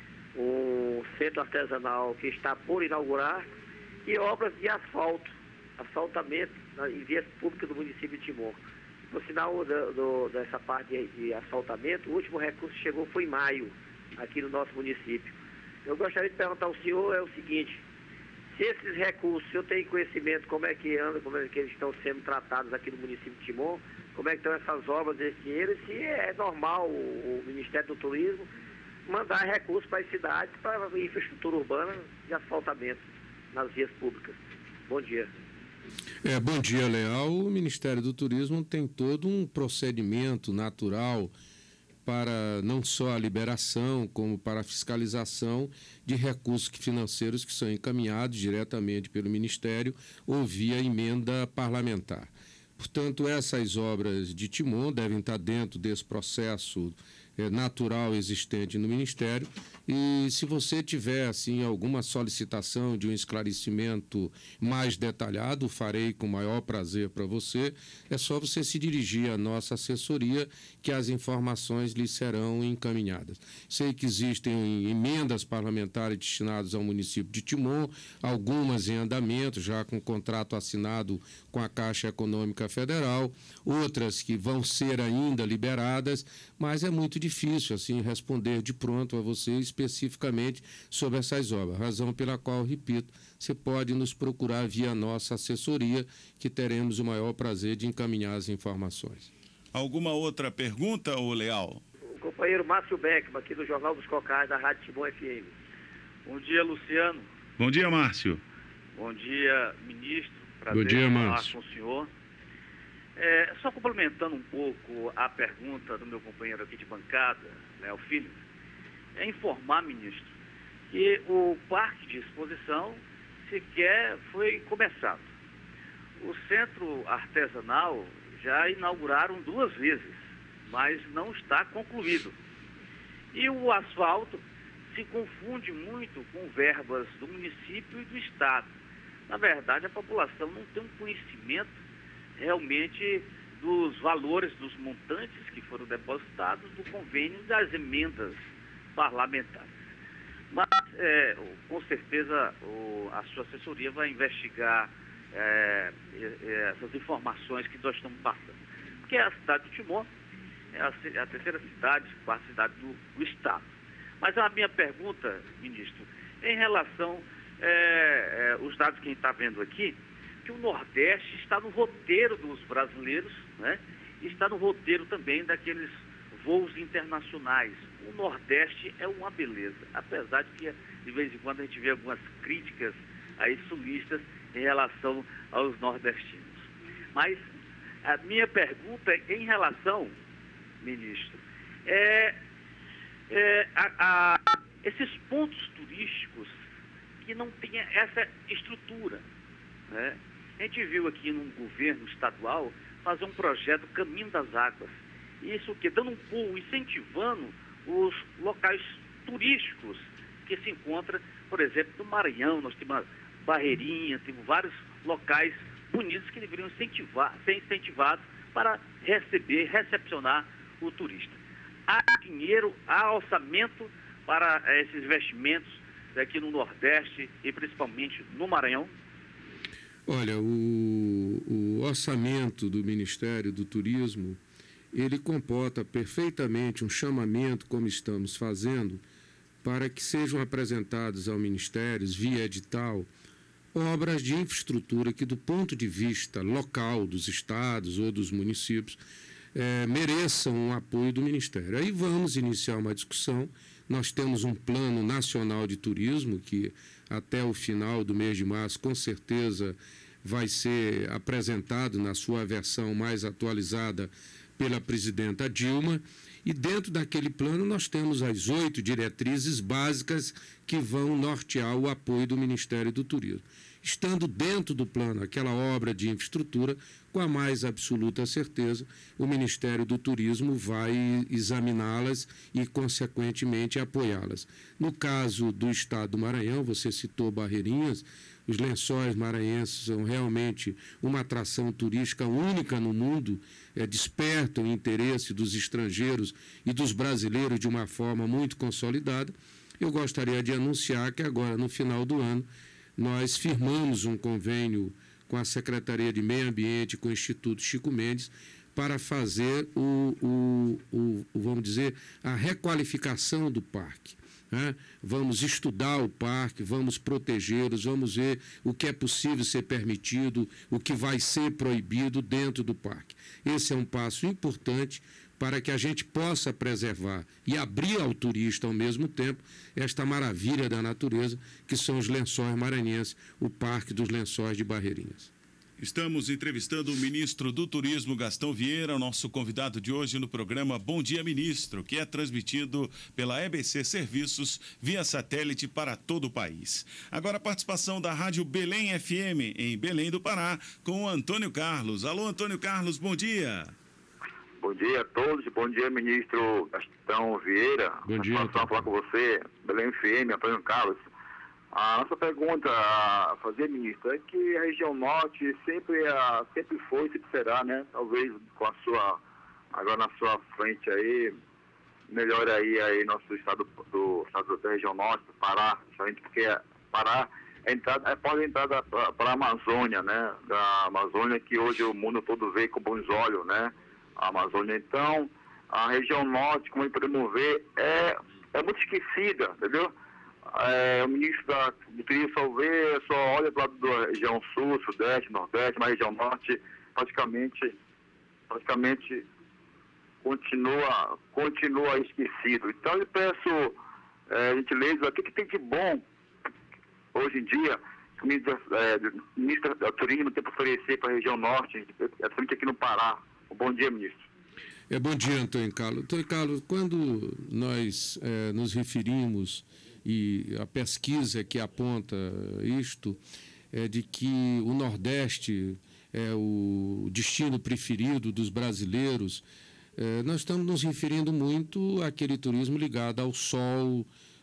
um centro artesanal que está por inaugurar e obras de asfalto, asfaltamento em vias públicas do município de Timon. Por sinal do, do, dessa parte de, de asfaltamento, o último recurso chegou foi em maio, aqui no nosso município. Eu gostaria de perguntar ao senhor é o seguinte: se esses recursos, o senhor tem conhecimento como é que anda, como é que eles estão sendo tratados aqui no município de Timon, como é que estão essas obras desse dinheiro, e se é normal o, o Ministério do Turismo mandar recursos para as cidades para infraestrutura urbana de asfaltamento nas vias públicas. Bom dia. É, bom dia, Leal. O Ministério do Turismo tem todo um procedimento natural para não só a liberação, como para a fiscalização de recursos financeiros que são encaminhados diretamente pelo Ministério ou via emenda parlamentar. Portanto, essas obras de Timon devem estar dentro desse processo é, natural existente no Ministério, e se você tiver assim alguma solicitação de um esclarecimento mais detalhado, farei com o maior prazer para você. É só você se dirigir à nossa assessoria que as informações lhe serão encaminhadas. Sei que existem emendas parlamentares destinadas ao município de Timon, algumas em andamento, já com contrato assinado com a Caixa Econômica Federal, outras que vão ser ainda liberadas, mas é muito difícil assim responder de pronto a você especificamente sobre essas obras, razão pela qual, repito, você pode nos procurar via nossa assessoria, que teremos o maior prazer de encaminhar as informações. Alguma outra pergunta, ô Leal? O companheiro Márcio Beckman, aqui do Jornal dos Cocais, da Rádio Timon F M. Bom dia, Luciano. Bom dia, Márcio. Bom dia, ministro. Prazer Bom dia, falar Márcio. com o senhor. É, só complementando um pouco a pergunta do meu companheiro aqui de bancada, Léo Filho, é informar, ministro, que o parque de exposição sequer foi começado. O centro artesanal já inauguraram duas vezes, mas não está concluído. E o asfalto se confunde muito com verbas do município e do Estado. Na verdade, a população não tem um conhecimento realmente dos valores, dos montantes que foram depositados do convênio e das emendas parlamentares. Mas, é, com certeza, o, a sua assessoria vai investigar é, é, essas informações que nós estamos passando. Porque a cidade de Timor é a, a terceira cidade, quarta cidade do, do Estado. Mas a minha pergunta, ministro, em relação é, é, os dados que a gente está vendo aqui, que o Nordeste está no roteiro dos brasileiros, né? E está no roteiro também daqueles voos internacionais. O Nordeste é uma beleza, apesar de que de vez em quando a gente vê algumas críticas aí sulistas em relação aos nordestinos. Mas a minha pergunta é em relação, ministro, é, é a, a esses pontos turísticos que não têm essa estrutura, né? A gente viu aqui no governo estadual fazer um projeto Caminho das Águas. Isso que dando um pulo, incentivando os locais turísticos que se encontram, por exemplo, no Maranhão, nós temos uma Barreirinha, temos vários locais bonitos que deveriam incentivar, ser incentivados para receber, recepcionar o turista. Há dinheiro, há orçamento para esses investimentos aqui no Nordeste e principalmente no Maranhão? Olha, o, o orçamento do Ministério do Turismo, ele comporta perfeitamente um chamamento, como estamos fazendo, para que sejam apresentados ao Ministério, via edital, obras de infraestrutura que, do ponto de vista local dos estados ou dos municípios, é, mereçam um apoio do Ministério. Aí vamos iniciar uma discussão. Nós temos um plano nacional de turismo que, até o final do mês de março, com certeza vai ser apresentado na sua versão mais atualizada pela presidenta Dilma, e dentro daquele plano nós temos as oito diretrizes básicas que vão nortear o apoio do Ministério do Turismo. Estando dentro do plano aquela obra de infraestrutura, com a mais absoluta certeza, o Ministério do Turismo vai examiná-las e, consequentemente, apoiá-las. No caso do Estado do Maranhão, você citou Barreirinhas, os Lençóis Maranhenses são realmente uma atração turística única no mundo, é, despertam o interesse dos estrangeiros e dos brasileiros de uma forma muito consolidada. Eu gostaria de anunciar que agora, no final do ano, nós firmamos um convênio com a Secretaria de Meio Ambiente, com o Instituto Chico Mendes, para fazer o, o, o, o vamos dizer, a requalificação do parque. Né? Vamos estudar o parque, vamos protegê-los, vamos ver o que é possível ser permitido, o que vai ser proibido dentro do parque. Esse é um passo importante para que a gente possa preservar e abrir ao turista ao mesmo tempo esta maravilha da natureza que são os Lençóis Maranhenses, o Parque dos Lençóis de Barreirinhas. Estamos entrevistando o ministro do Turismo, Gastão Vieira, o nosso convidado de hoje no programa Bom Dia Ministro, que é transmitido pela E B C Serviços via satélite para todo o país. Agora a participação da Rádio Belém F M, em Belém do Pará, com o Antônio Carlos. Alô, Antônio Carlos, bom dia. Bom dia a todos, bom dia, ministro Gastão Vieira. Bom dia. Vamos falar com você, Belém F M, Antônio Carlos. A nossa pergunta a fazer, ministro, é que a região norte sempre, a, sempre foi, sempre será, né? Talvez com a sua, agora na sua frente aí, melhore aí, aí nosso estado, do estado da região norte, do Pará, porque Pará é entrada, é pode entrar para a Amazônia, né? Da Amazônia que hoje o mundo todo vê com bons olhos, né? A Amazônia, então, a região norte, como podemos ver, é, é muito esquecida, entendeu? É, o ministro da, do Turismo só vê, só olha para o lado da região sul, sudeste, nordeste, mas a região norte praticamente, praticamente continua, continua esquecido. Então eu peço, é, gentileza, o que, que tem de bom hoje em dia que o ministro, é, o ministro do Turismo tem para oferecer para a região norte, principalmente aqui no Pará? Bom dia, ministro. É, bom dia, Antônio Carlos. Antônio Carlos, quando nós é, nos referimos, e a pesquisa que aponta isto, é de que o Nordeste é o destino preferido dos brasileiros, é, nós estamos nos referindo muito àquele turismo ligado ao sol,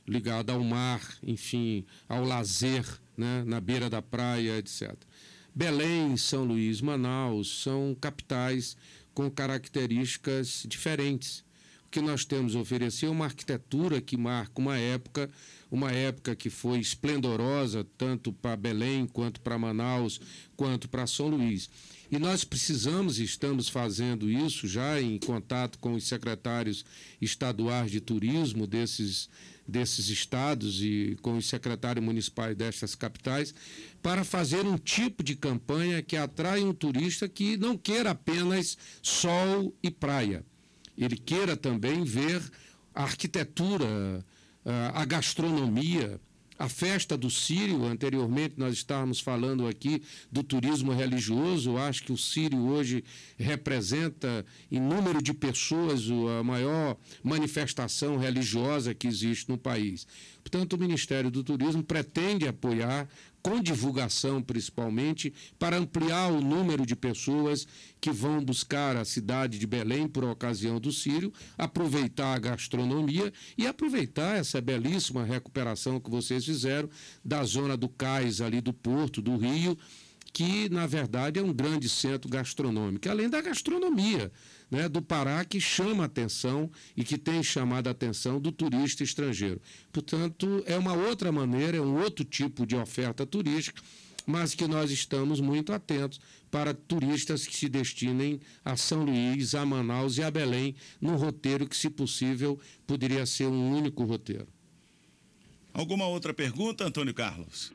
ligado ao mar, enfim, ao lazer, né, na beira da praia, etcétera. Belém, São Luís, Manaus são capitais com características diferentes. O que nós temos a oferecer é uma arquitetura que marca uma época, uma época que foi esplendorosa, tanto para Belém, quanto para Manaus, quanto para São Luís. E nós precisamos, e estamos fazendo isso já em contato com os secretários estaduais de turismo desses, desses estados e com os secretários municipais destas capitais, para fazer um tipo de campanha que atrai um turista que não queira apenas sol e praia. Ele queira também ver a arquitetura, a gastronomia, a festa do Círio. Anteriormente nós estávamos falando aqui do turismo religioso. Eu acho que o Círio hoje representa, em número de pessoas, a maior manifestação religiosa que existe no país. Portanto, o Ministério do Turismo pretende apoiar, com divulgação principalmente, para ampliar o número de pessoas que vão buscar a cidade de Belém por ocasião do Círio, aproveitar a gastronomia e aproveitar essa belíssima recuperação que vocês fizeram da zona do cais ali do Porto, do Rio, que, na verdade, é um grande centro gastronômico, além da gastronomia, né, do Pará, que chama a atenção e que tem chamado a atenção do turista estrangeiro. Portanto, é uma outra maneira, é um outro tipo de oferta turística, mas que nós estamos muito atentos para turistas que se destinem a São Luís, a Manaus e a Belém, num roteiro que, se possível, poderia ser um único roteiro. Alguma outra pergunta, Antônio Carlos?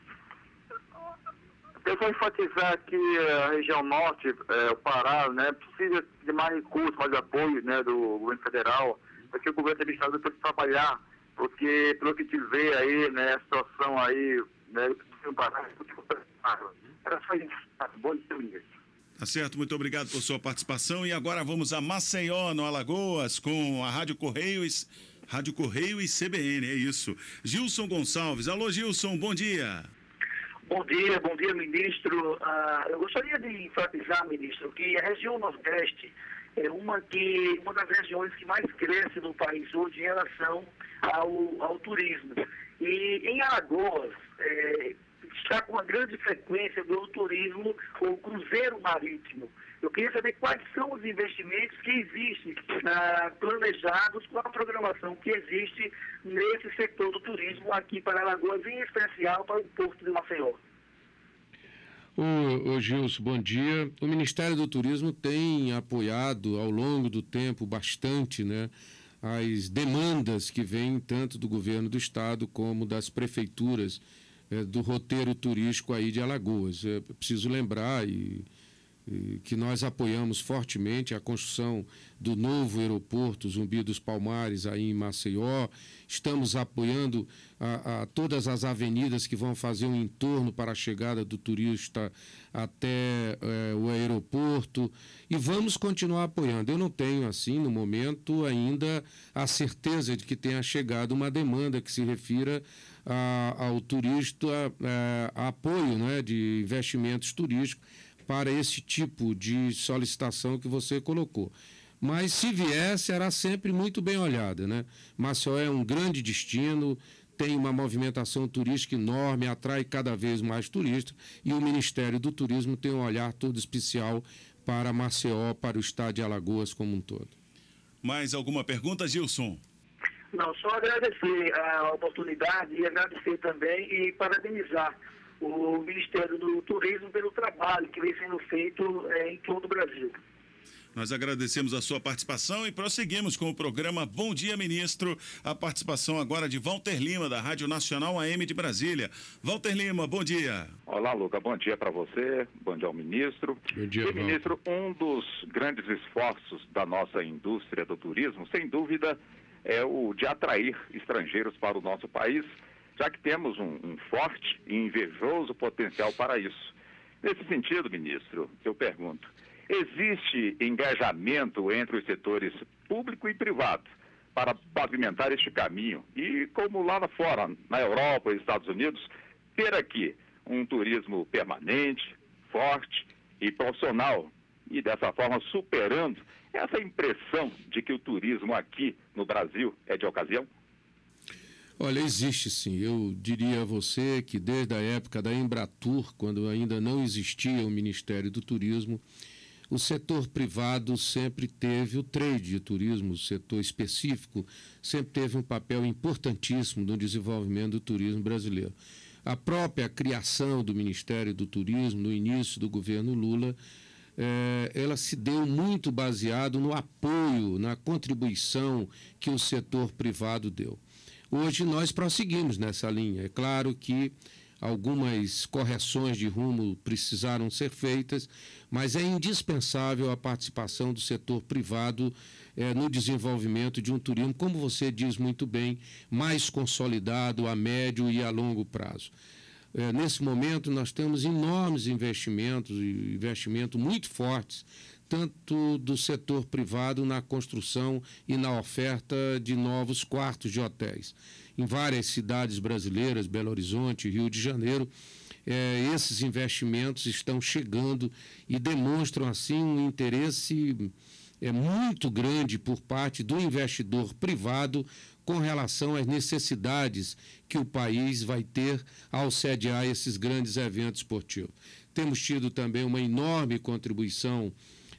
Eu quero enfatizar que a região norte, é, o Pará, né, precisa de mais recursos, mais apoio, né, do governo federal, para que o governo do estado possa trabalhar, porque pelo que te vê aí, né, a situação aí, né, do Pará, era só isso. Bom dia, ministro. Tá certo, muito obrigado por sua participação. E agora vamos a Maceió, no Alagoas, com a Rádio Correio e, Rádio Correio e C B N, é isso. Gilson Gonçalves. Alô, Gilson, bom dia. Bom dia, bom dia, ministro. Uh, eu gostaria de enfatizar, ministro, que a região Nordeste é uma, que, uma das regiões que mais cresce no país hoje em relação ao, ao turismo. E em Alagoas, é, está com uma grande frequência do turismo, o cruzeiro marítimo. Eu queria saber quais são os investimentos que existem uh, planejados com a programação que existe nesse setor do turismo aqui para Alagoas, em especial para o Porto de Maceió. Ô, ô Gilson, bom dia. O Ministério do Turismo tem apoiado ao longo do tempo bastante, né, as demandas que vêm tanto do governo do estado como das prefeituras eh, do roteiro turístico aí de Alagoas. É preciso lembrar e que nós apoiamos fortemente a construção do novo aeroporto Zumbi dos Palmares aí em Maceió. Estamos apoiando a, a todas as avenidas que vão fazer um entorno para a chegada do turista até é, o aeroporto e vamos continuar apoiando. Eu não tenho, assim, no momento, ainda a certeza de que tenha chegado uma demanda que se refira a, ao turista, a, a apoio, né, de investimentos turísticos para esse tipo de solicitação que você colocou. Mas, se vier, será sempre muito bem olhada, né? Maceió é um grande destino, tem uma movimentação turística enorme, atrai cada vez mais turistas, e o Ministério do Turismo tem um olhar todo especial para Maceió, para o estado de Alagoas como um todo. Mais alguma pergunta, Gilson? Não, só agradecer a oportunidade e agradecer também e parabenizar o Ministério do Turismo pelo trabalho que vem sendo feito é, em todo o Brasil. Nós agradecemos a sua participação e prosseguimos com o programa Bom Dia, Ministro. A participação agora de Walter Lima, da Rádio Nacional A M de Brasília. Walter Lima, bom dia. Olá, Luca, bom dia para você, bom dia ao ministro. Bom dia, e, ministro, um dos grandes esforços da nossa indústria do turismo, sem dúvida, é o de atrair estrangeiros para o nosso país, já que temos um, um forte e invejoso potencial para isso. Nesse sentido, ministro, eu pergunto, existe engajamento entre os setores público e privado para pavimentar este caminho e, como lá fora, na Europa e Estados Unidos, ter aqui um turismo permanente, forte e profissional e, dessa forma, superando essa impressão de que o turismo aqui no Brasil é de ocasião? Olha, existe sim. Eu diria a você que desde a época da Embratur, quando ainda não existia o Ministério do Turismo, o setor privado sempre teve, o trade de turismo, o setor específico, sempre teve um papel importantíssimo no desenvolvimento do turismo brasileiro. A própria criação do Ministério do Turismo, no início do governo Lula, eh, ela se deu muito baseado no apoio, na contribuição que o setor privado deu. Hoje nós prosseguimos nessa linha. É claro que algumas correções de rumo precisaram ser feitas, mas é indispensável a participação do setor privado eh, no desenvolvimento de um turismo, como você diz muito bem, mais consolidado a médio e a longo prazo. Eh, nesse momento nós temos enormes investimentos, investimentos muito fortes, tanto do setor privado na construção e na oferta de novos quartos de hotéis. Em várias cidades brasileiras, Belo Horizonte, Rio de Janeiro, eh, esses investimentos estão chegando e demonstram, assim, um interesse eh, muito grande por parte do investidor privado com relação às necessidades que o país vai ter ao sediar esses grandes eventos esportivos. Temos tido também uma enorme contribuição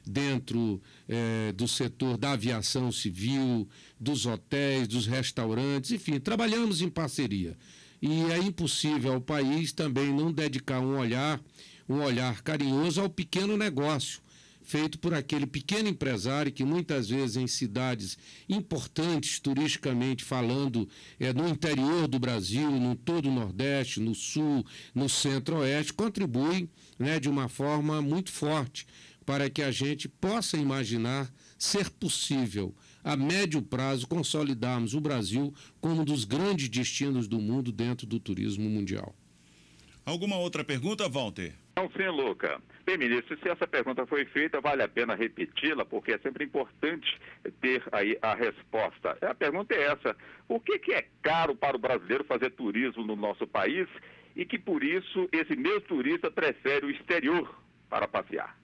dentro eh, do setor da aviação civil, dos hotéis, dos restaurantes, enfim, trabalhamos em parceria. E é impossível ao país também não dedicar um olhar, um olhar carinhoso ao pequeno negócio, feito por aquele pequeno empresário que muitas vezes em cidades importantes, turisticamente falando, é, no interior do Brasil, no todo o Nordeste, no Sul, no Centro-Oeste, contribui, né, de uma forma muito forte para que a gente possa imaginar ser possível, a médio prazo, consolidarmos o Brasil como um dos grandes destinos do mundo dentro do turismo mundial. Alguma outra pergunta, Walter? Não, sim, Luca. Bem, ministro, se essa pergunta foi feita, vale a pena repeti-la, porque é sempre importante ter aí a resposta. A pergunta é essa: por que que é caro para o brasileiro fazer turismo no nosso país e que, por isso, esse mesmo turista prefere o exterior para passear?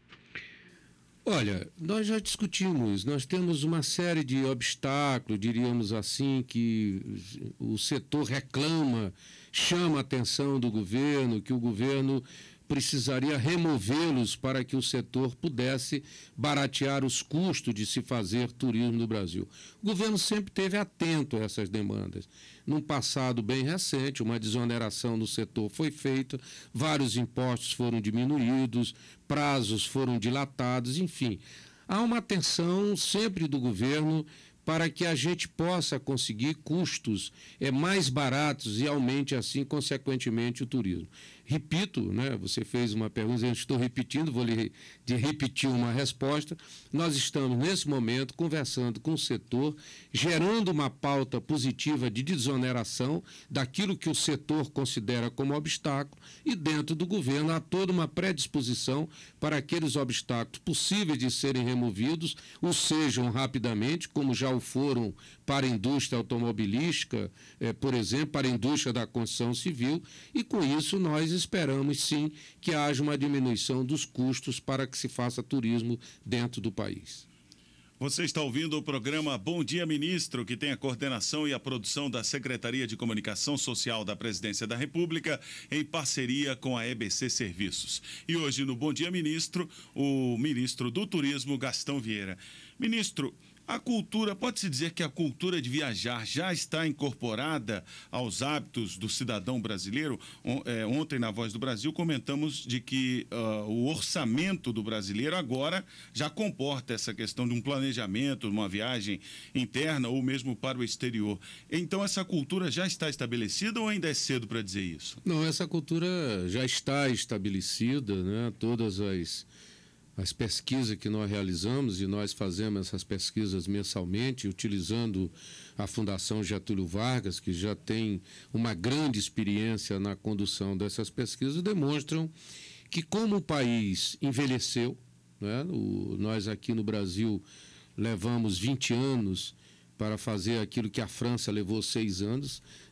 Olha, nós já discutimos, nós temos uma série de obstáculos, diríamos assim, que o setor reclama, chama a atenção do governo, que o governo precisaria removê-los para que o setor pudesse baratear os custos de se fazer turismo no Brasil. O governo sempre esteve atento a essas demandas. Num passado bem recente, uma desoneração no setor foi feita, vários impostos foram diminuídos, prazos foram dilatados, enfim. Há uma atenção sempre do governo para que a gente possa conseguir custos é, mais baratos e aumente, assim, consequentemente, o turismo. Repito, né, você fez uma pergunta, eu estou repetindo, vou lhe de repetir uma resposta. Nós estamos, nesse momento, conversando com o setor, gerando uma pauta positiva de desoneração daquilo que o setor considera como obstáculo e, dentro do governo, há toda uma predisposição para aqueles obstáculos possíveis de serem removidos, o sejam rapidamente, como já o foram para a indústria automobilística, eh, por exemplo, para a indústria da construção civil, e com isso nós esperamos sim que haja uma diminuição dos custos para que se faça turismo dentro do país. Você está ouvindo o programa Bom Dia Ministro, que tem a coordenação e a produção da Secretaria de Comunicação Social da Presidência da República, em parceria com a E B C Serviços. E hoje, no Bom Dia Ministro, o ministro do Turismo, Gastão Vieira. Ministro, a cultura, pode-se dizer que a cultura de viajar já está incorporada aos hábitos do cidadão brasileiro? Ontem, na Voz do Brasil, comentamos de que uh, o orçamento do brasileiro agora já comporta essa questão de um planejamento, uma viagem interna ou mesmo para o exterior. Então, essa cultura já está estabelecida ou ainda é cedo para dizer isso? Não, essa cultura já está estabelecida, né? Todas as... As pesquisas que nós realizamos, e nós fazemos essas pesquisas mensalmente, utilizando a Fundação Getúlio Vargas, que já tem uma grande experiência na condução dessas pesquisas, demonstram que, como o país envelheceu, né, o, nós aqui no Brasil levamos vinte anos para fazer aquilo que a França levou seis anos,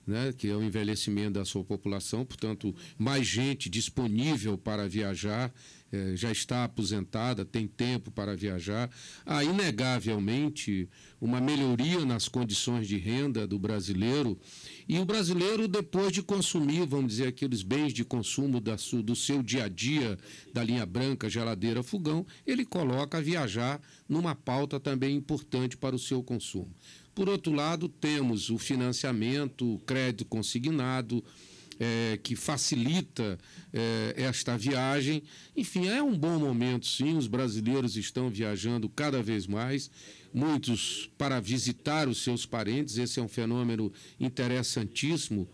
né, que é o envelhecimento da sua população, portanto, mais gente disponível para viajar, eh, já está aposentada, tem tempo para viajar. Há, inegavelmente, uma melhoria nas condições de renda do brasileiro, e o brasileiro, depois de consumir, vamos dizer, aqueles bens de consumo da su, do seu dia a dia, da linha branca, geladeira, fogão, ele coloca viajar numa pauta também importante para o seu consumo. Por outro lado, temos o financiamento, o crédito consignado, é, que facilita é, esta viagem. Enfim, é um bom momento, sim, os brasileiros estão viajando cada vez mais, muitos para visitar os seus parentes, esse é um fenômeno interessantíssimo.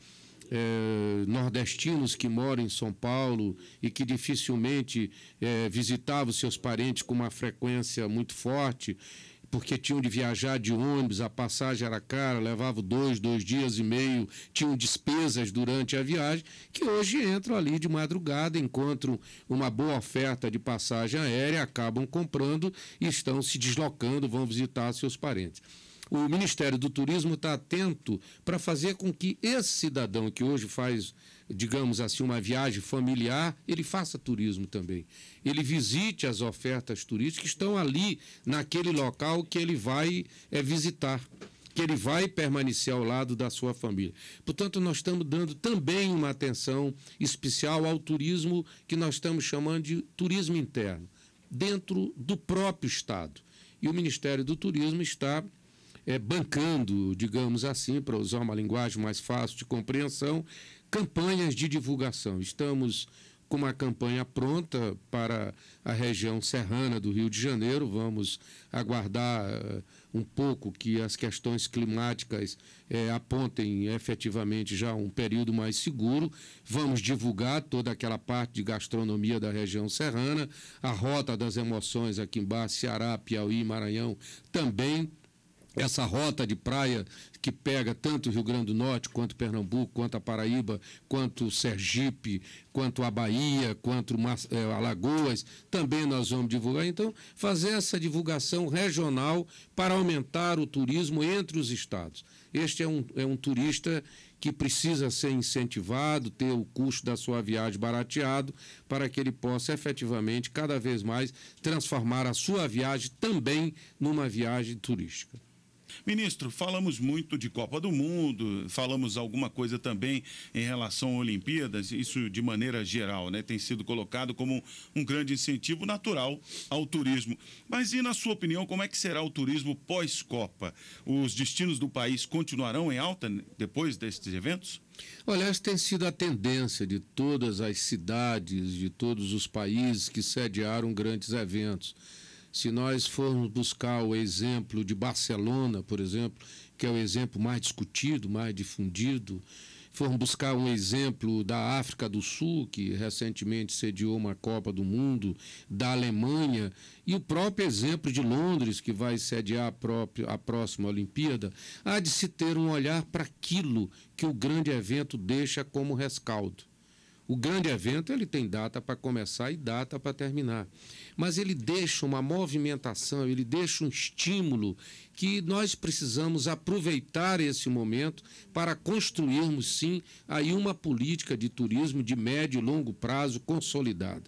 É, nordestinos que moram em São Paulo e que dificilmente é, visitavam os seus parentes com uma frequência muito forte, porque tinham de viajar de ônibus, a passagem era cara, levava dois, dois dias e meio, tinham despesas durante a viagem, que hoje entram ali de madrugada, encontram uma boa oferta de passagem aérea, acabam comprando e estão se deslocando, vão visitar seus parentes. O Ministério do Turismo está atento para fazer com que esse cidadão que hoje faz, digamos assim, uma viagem familiar, ele faça turismo também. Ele visite as ofertas turísticas que estão ali, naquele local que ele vai é, visitar, que ele vai permanecer ao lado da sua família. Portanto, nós estamos dando também uma atenção especial ao turismo que nós estamos chamando de turismo interno, dentro do próprio Estado. E o Ministério do Turismo está É, bancando, digamos assim, para usar uma linguagem mais fácil de compreensão, campanhas de divulgação. Estamos com uma campanha pronta para a região serrana do Rio de Janeiro. Vamos aguardar uh, um pouco que as questões climáticas uh, apontem efetivamente já um período mais seguro. Vamos divulgar toda aquela parte de gastronomia da região serrana, a Rota das Emoções aqui embaixo, Ceará, Piauí, Maranhão, também. Essa rota de praia que pega tanto o Rio Grande do Norte, quanto Pernambuco, quanto a Paraíba, quanto Sergipe, quanto a Bahia, quanto é, Alagoas, também nós vamos divulgar. Então, fazer essa divulgação regional para aumentar o turismo entre os estados. Este é um, é um turista que precisa ser incentivado, ter o custo da sua viagem barateado, para que ele possa efetivamente, cada vez mais, transformar a sua viagem também numa viagem turística. Ministro, falamos muito de Copa do Mundo, falamos alguma coisa também em relação a Olimpíadas, isso de maneira geral, né? Tem sido colocado como um grande incentivo natural ao turismo. Mas e, na sua opinião, como é que será o turismo pós-Copa? Os destinos do país continuarão em alta depois destes eventos? Olha, essa tem sido a tendência de todas as cidades, de todos os países que sediaram grandes eventos. Se nós formos buscar o exemplo de Barcelona, por exemplo, que é o exemplo mais discutido, mais difundido, formos buscar um exemplo da África do Sul, que recentemente sediou uma Copa do Mundo, da Alemanha, e o próprio exemplo de Londres, que vai sediar a, própria, a próxima Olimpíada, há de se ter um olhar para aquilo que o grande evento deixa como rescaldo. O grande evento ele tem data para começar e data para terminar, mas ele deixa uma movimentação, ele deixa um estímulo que nós precisamos aproveitar esse momento para construirmos, sim, aí uma política de turismo de médio e longo prazo consolidada.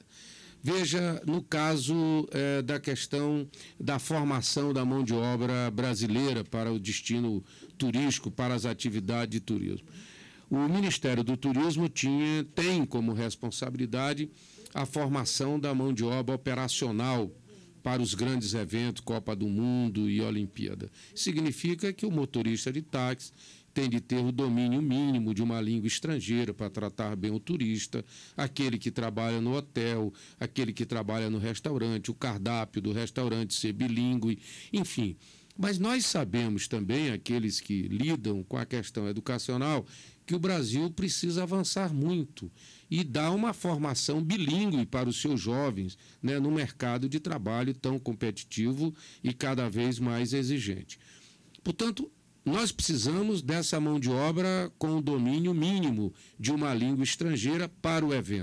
Veja, no caso eh, da questão da formação da mão de obra brasileira para o destino turístico, para as atividades de turismo. O Ministério do Turismo tinha, tem como responsabilidade a formação da mão de obra operacional para os grandes eventos, Copa do Mundo e Olimpíada. Significa que o motorista de táxi tem de ter o domínio mínimo de uma língua estrangeira para tratar bem o turista, aquele que trabalha no hotel, aquele que trabalha no restaurante, o cardápio do restaurante ser bilíngue, enfim. Mas nós sabemos também, aqueles que lidam com a questão educacional, que o Brasil precisa avançar muito e dar uma formação bilíngue para os seus jovens, né, no mercado de trabalho tão competitivo e cada vez mais exigente. Portanto, nós precisamos dessa mão de obra com o domínio mínimo de uma língua estrangeira para o evento.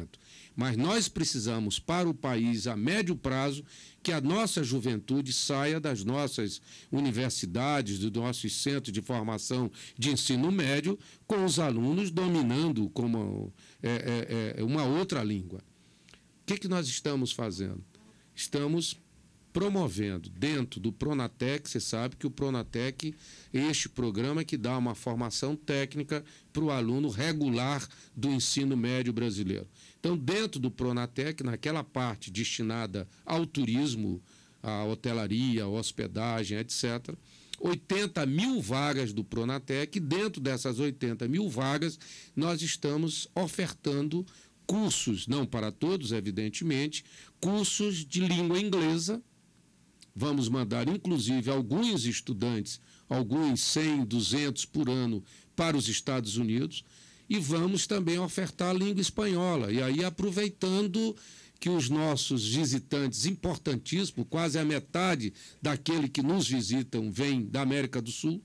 Mas nós precisamos, para o país, a médio prazo, que a nossa juventude saia das nossas universidades, dos nossos centros de formação de ensino médio, com os alunos dominando como é, é, é, uma outra língua. O que, que nós estamos fazendo? Estamos promovendo dentro do Pronatec. Você sabe que o Pronatec é este programa que dá uma formação técnica para o aluno regular do ensino médio brasileiro. Então, dentro do Pronatec, naquela parte destinada ao turismo, à hotelaria, à hospedagem, etcétera, oitenta mil vagas do Pronatec. Dentro dessas oitenta mil vagas, nós estamos ofertando cursos, não para todos, evidentemente, cursos de língua inglesa. Vamos mandar, inclusive, alguns estudantes, alguns cem, duzentos por ano, para os Estados Unidos, e vamos também ofertar a língua espanhola. E aí, aproveitando que os nossos visitantes importantíssimos, quase a metade daquele que nos visitam vem da América do Sul,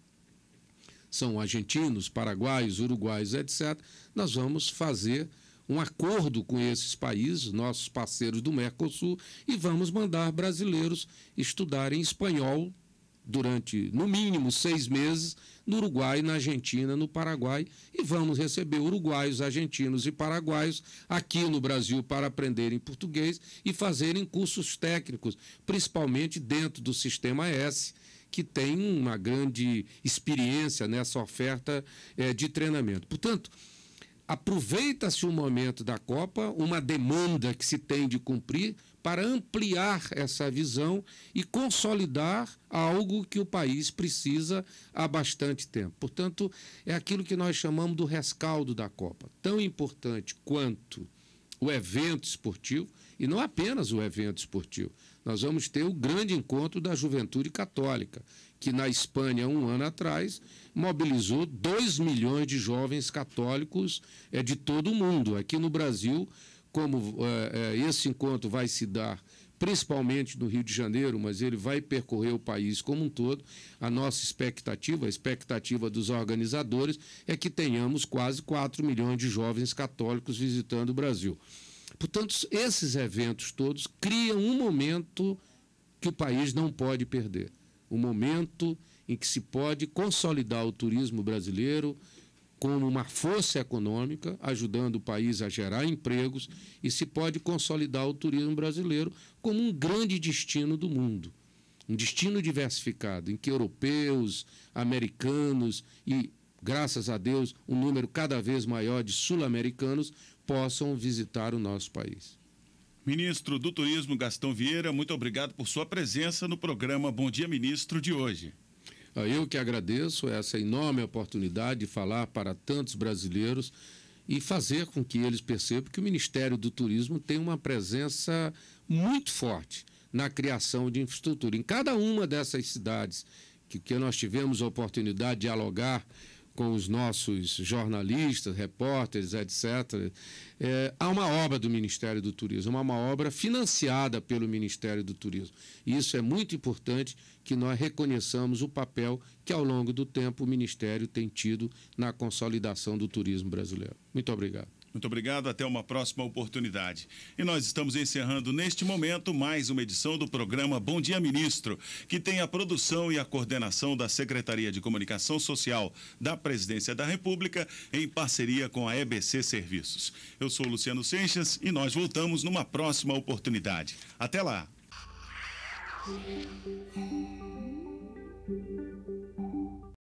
são argentinos, paraguaios, uruguaios, etcétera, nós vamos fazer um acordo com esses países, nossos parceiros do Mercosul, e vamos mandar brasileiros estudarem espanhol durante, no mínimo, seis meses, no Uruguai, na Argentina, no Paraguai, e vamos receber uruguaios, argentinos e paraguaios aqui no Brasil para aprenderem português e fazerem cursos técnicos, principalmente dentro do Sistema S, que tem uma grande experiência nessa oferta é, de treinamento. Portanto, aproveita-se o momento da Copa, uma demanda que se tem de cumprir, para ampliar essa visão e consolidar algo que o país precisa há bastante tempo. Portanto, é aquilo que nós chamamos do rescaldo da Copa. Tão importante quanto o evento esportivo, e não apenas o evento esportivo. Nós vamos ter o grande encontro da Juventude Católica, que na Espanha, um ano atrás, mobilizou dois milhões de jovens católicos é, de todo o mundo. Aqui no Brasil, como é, é, esse encontro vai se dar principalmente no Rio de Janeiro, mas ele vai percorrer o país como um todo, a nossa expectativa, a expectativa dos organizadores, é que tenhamos quase quatro milhões de jovens católicos visitando o Brasil. Portanto, esses eventos todos criam um momento que o país não pode perder. Um momento em que se pode consolidar o turismo brasileiro como uma força econômica, ajudando o país a gerar empregos, e se pode consolidar o turismo brasileiro como um grande destino do mundo. Um destino diversificado, em que europeus, americanos e, graças a Deus, um número cada vez maior de sul-americanos possam visitar o nosso país. Ministro do Turismo, Gastão Vieira, muito obrigado por sua presença no programa Bom Dia Ministro de hoje. Eu que agradeço essa enorme oportunidade de falar para tantos brasileiros e fazer com que eles percebam que o Ministério do Turismo tem uma presença muito forte na criação de infraestrutura. Em cada uma dessas cidades que, que nós tivemos a oportunidade de dialogar com os nossos jornalistas, repórteres, etcétera, é, há uma obra do Ministério do Turismo, uma obra financiada pelo Ministério do Turismo. E isso é muito importante, que nós reconheçamos o papel que, ao longo do tempo, o Ministério tem tido na consolidação do turismo brasileiro. Muito obrigado. Muito obrigado, até uma próxima oportunidade. E nós estamos encerrando neste momento mais uma edição do programa Bom Dia Ministro, que tem a produção e a coordenação da Secretaria de Comunicação Social da Presidência da República, em parceria com a E B C Serviços. Eu sou Luciano Seixas e nós voltamos numa próxima oportunidade. Até lá!